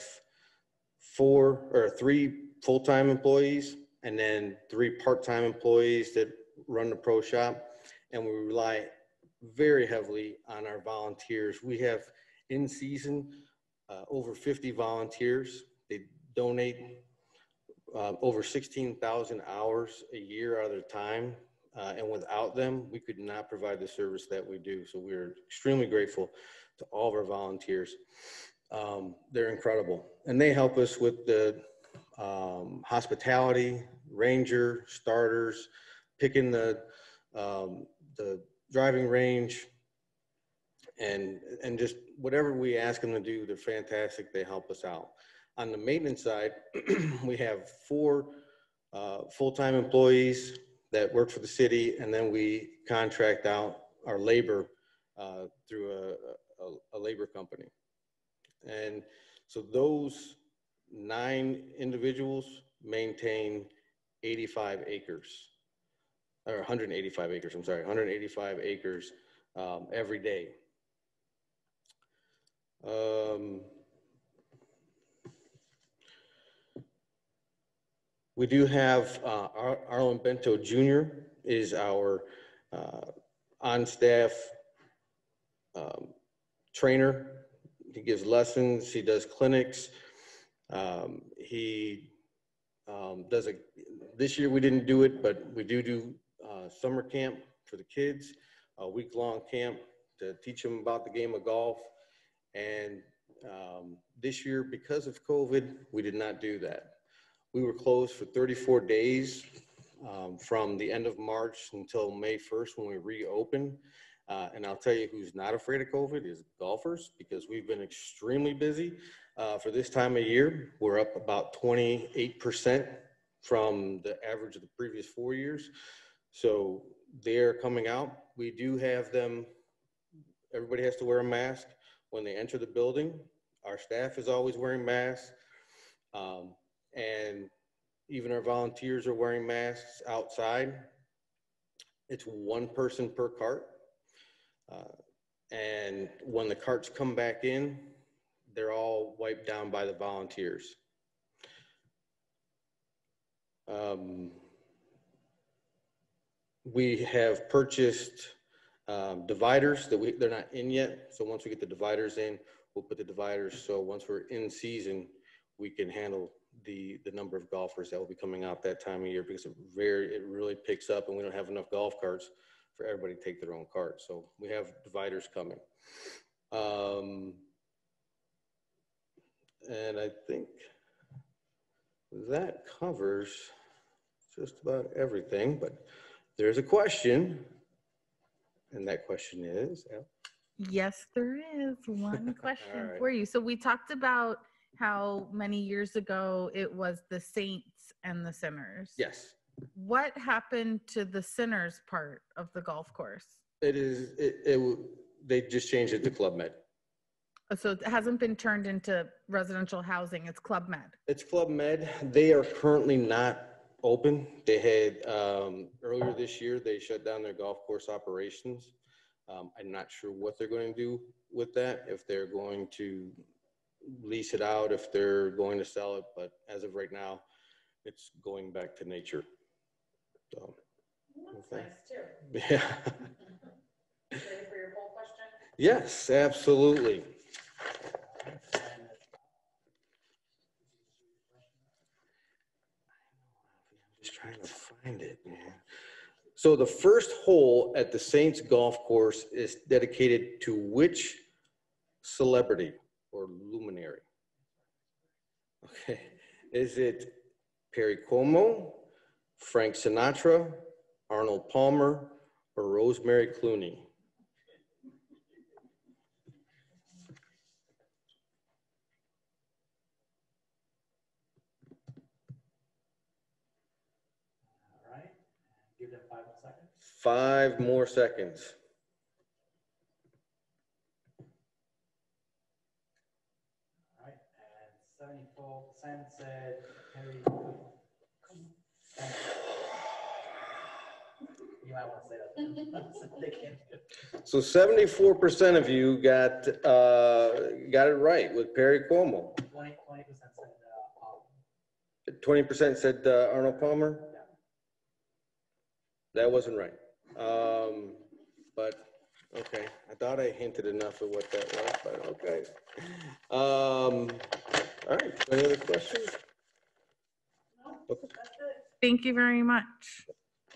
3 full-time employees and then 3 part-time employees that run the pro shop, and we rely very heavily on our volunteers. We have in season over 50 volunteers. They donate over 16,000 hours a year out of their time, and without them, we could not provide the service that we do. So we're extremely grateful to all of our volunteers. They're incredible, and they help us with the hospitality, ranger, starters, picking the driving range, and just whatever we ask them to do, they're fantastic. They help us out. On the maintenance side, we have 4 full-time employees that work for the city, and then we contract out our labor through a labor company. And so those 9 individuals maintain 85 acres, or 185 acres, I'm sorry, 185 acres every day. We do have Arlen Bento Jr. is our on-staff trainer. He gives lessons, he does clinics. He does this year we didn't do it, but we do summer camp for the kids, a week-long camp to teach them about the game of golf. And this year, because of COVID, we did not do that. We were closed for 34 days from the end of March until May 1st when we reopened. And I'll tell you who's not afraid of COVID is golfers, because we've been extremely busy for this time of year. We're up about 28% from the average of the previous 4 years. So they're coming out. We do have them, everybody has to wear a mask when they enter the building. Our staff is always wearing masks. And even our volunteers are wearing masks outside. It's 1 person per cart. And when the carts come back in, they're all wiped down by the volunteers. We have purchased dividers that they're not in yet. So once we get the dividers in, we'll put the dividers. So once we're in season, we can handle the number of golfers that will be coming out that time of year, because it really picks up, and we don't have enough golf carts for everybody to take their own cart. So we have dividers coming. And I think that covers just about everything, but there's a question, and that question is, Yes, there is one question right. for you. So we talked about how many years ago it was the saints and the sinners. yes. What happened to the sinners part of the golf course? They just changed it to Club Med. So it hasn't been turned into residential housing. It's Club Med. It's Club Med. They are currently not open. They had, earlier this year, they shut down their golf course operations. I'm not sure what they're going to do with that, if they're going to lease it out, if they're going to sell it, but as of right now, it's going back to nature. So, That's nice too. yeah. Ready for your poll question? Yes, absolutely. I'm just trying to find it, man. So the first hole at the Saints Golf Course is dedicated to which celebrity or luminary? Okay, is it Perry Como, Frank Sinatra, Arnold Palmer, or Rosemary Clooney? All right, give them 5 more seconds. 5 more seconds. All right, and 74% said Perry. You might want to say that. They can't. So 74% of you got it right with Perry Como. 20% said Paul. 20% said Arnold Palmer. That wasn't right. But okay, I thought I hinted enough of what that was, but okay. All right, any other questions? Okay. Thank you very much.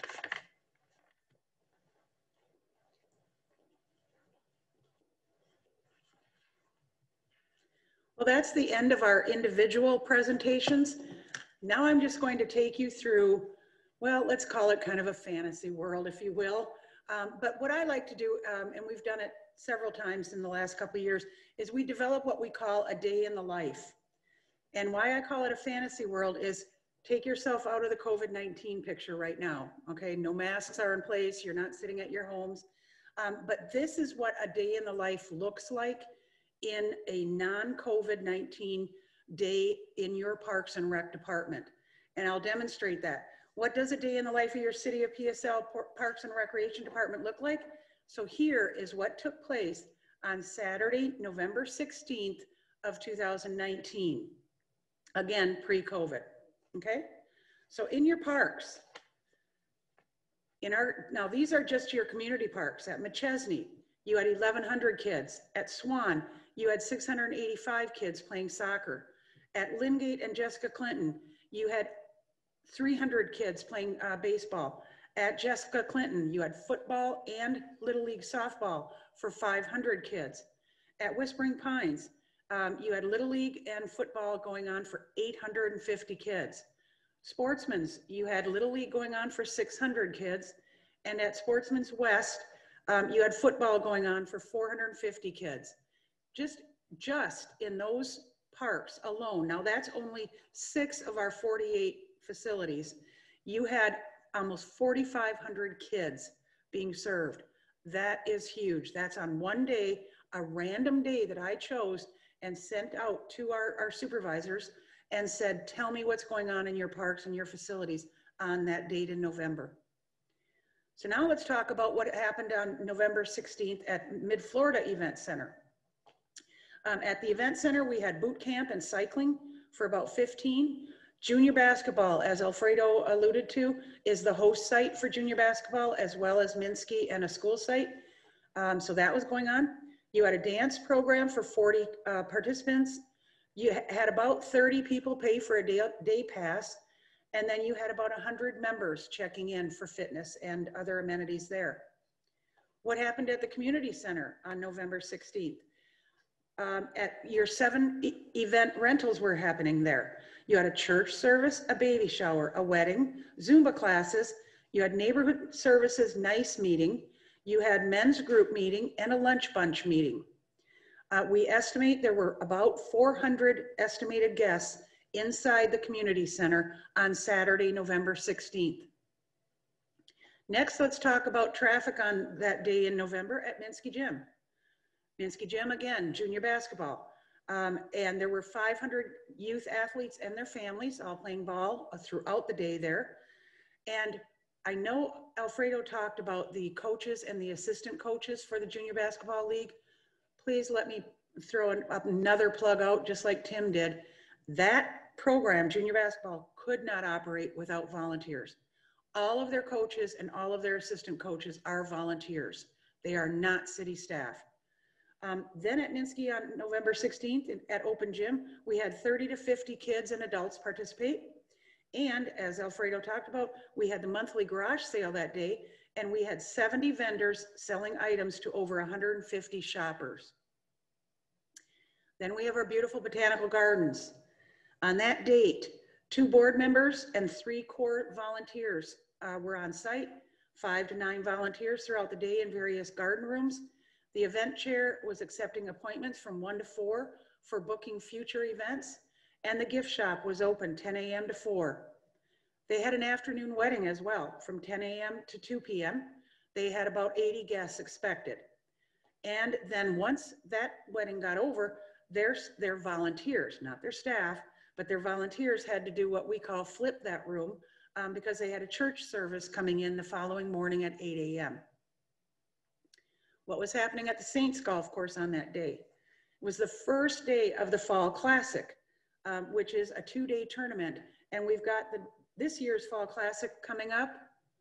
Well, that's the end of our individual presentations. Now I'm just going to take you through, well, let's call it kind of a fantasy world, if you will. But what I like to do, and we've done it several times in the last couple of years, is we develop what we call a day in the life. And why I call it a fantasy world is take yourself out of the COVID-19 picture right now, okay? No masks are in place, you're not sitting at your homes. But this is what a day in the life looks like in a non-COVID-19 day in your Parks and Rec department. And I'll demonstrate that. What does a day in the life of your City of PSL Parks and Recreation Department look like? So here is what took place on Saturday, November 16th of 2019. Again, pre-COVID, okay? So in your parks, now these are just your community parks. At McChesney, you had 1,100 kids. At Swan, you had 685 kids playing soccer. At Lingate and Jessica Clinton, you had 300 kids playing baseball. At Jessica Clinton, you had football and Little League softball for 500 kids. At Whispering Pines, you had Little League and football going on for 850 kids. Sportsman's, you had Little League going on for 600 kids. And at Sportsman's West, you had football going on for 450 kids. Just in those parks alone, now that's only 6 of our 48 facilities, you had almost 4,500 kids being served. That is huge. That's on one day, a random day that I chose and sent out to our supervisors and said, tell me what's going on in your parks and your facilities on that date in November. So now let's talk about what happened on November 16th at Mid-Florida Event Center. At the event center, we had boot camp and cycling for about 15. Junior basketball, as Alfredo alluded to, is the host site for junior basketball, as well as Minsky and a school site. So that was going on. You had a dance program for 40 participants. You had about 30 people pay for a day pass. And then you had about 100 members checking in for fitness and other amenities there. What happened at the community center on November 16th? At your 7 event rentals were happening there. You had a church service, a baby shower, a wedding, Zumba classes. You had neighborhood services nice meeting. You had men's group meeting and a lunch bunch meeting. We estimate there were about 400 estimated guests inside the community center on Saturday, November 16th. Next, let's talk about traffic on that day in November at Minsky Gym. Minsky Gym, again, junior basketball. And there were 500 youth athletes and their families all playing ball throughout the day there. And I know Alfredo talked about the coaches and the assistant coaches for the Junior Basketball League. Please let me throw another plug out, just like Tim did. That program, junior basketball, could not operate without volunteers. All of their coaches and all of their assistant coaches are volunteers. They are not city staff. Then at Minsky on November 16th at Open Gym, we had 30 to 50 kids and adults participate. And as Alfredo talked about, we had the monthly garage sale that day, and we had 70 vendors selling items to over 150 shoppers. Then we have our beautiful botanical gardens. On that date, 2 board members and 3 core volunteers were on site, 5 to 9 volunteers throughout the day in various garden rooms. The event chair was accepting appointments from 1 to 4 for booking future events, and the gift shop was open 10 a.m. to 4. They had an afternoon wedding as well from 10 a.m. to 2 p.m. They had about 80 guests expected. And then once that wedding got over, their volunteers, not their staff, but their volunteers had to do what we call flip that room because they had a church service coming in the following morning at 8 a.m. What was happening at the Saints Golf Course on that day? It was the first day of the Fall Classic, which is a 2-day tournament. And we've got this year's Fall Classic coming up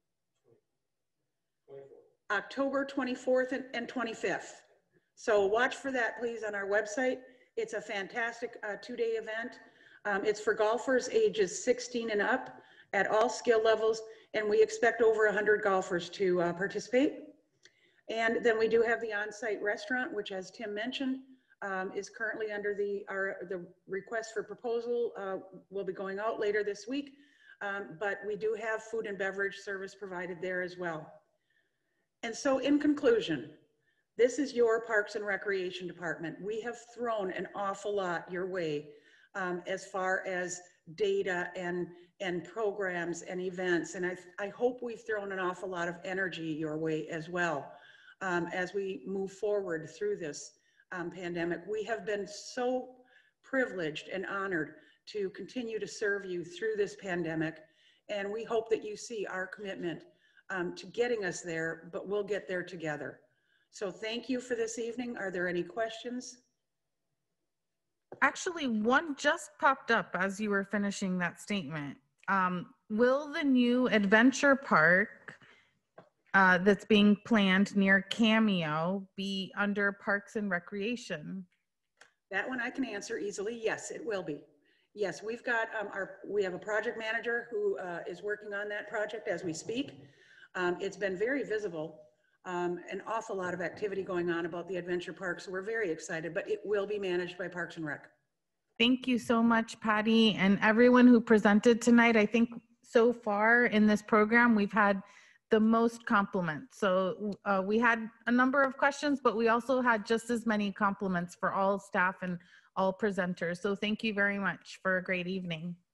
October 24th and 25th. So watch for that, please, on our website. It's a fantastic 2-day event. It's for golfers ages 16 and up at all skill levels, and we expect over 100 golfers to participate. And then we do have the on-site restaurant, which, as Tim mentioned, is currently under the request for proposal will be going out later this week. But we do have food and beverage service provided there as well. And so in conclusion, this is your Parks and Recreation Department. We have thrown an awful lot your way as far as data and programs and events. And I hope we've thrown an awful lot of energy your way as well as we move forward through this pandemic. We have been so privileged and honored to continue to serve you through this pandemic. And we hope that you see our commitment to getting us there, but we'll get there together. So thank you for this evening. Are there any questions? Actually, one just popped up as you were finishing that statement. Will the new adventure park that's being planned near Cameo be under Parks and Recreation? That one I can answer easily. Yes, it will be. Yes, we've got we have a project manager who is working on that project as we speak. It's been very visible, an awful lot of activity going on about the adventure park. So we're very excited, but it will be managed by Parks and Rec. Thank you so much, Patty, and everyone who presented tonight. I think so far in this program, we've had the most compliments. So we had a number of questions, but we also had just as many compliments for all staff and all presenters. So thank you very much for a great evening.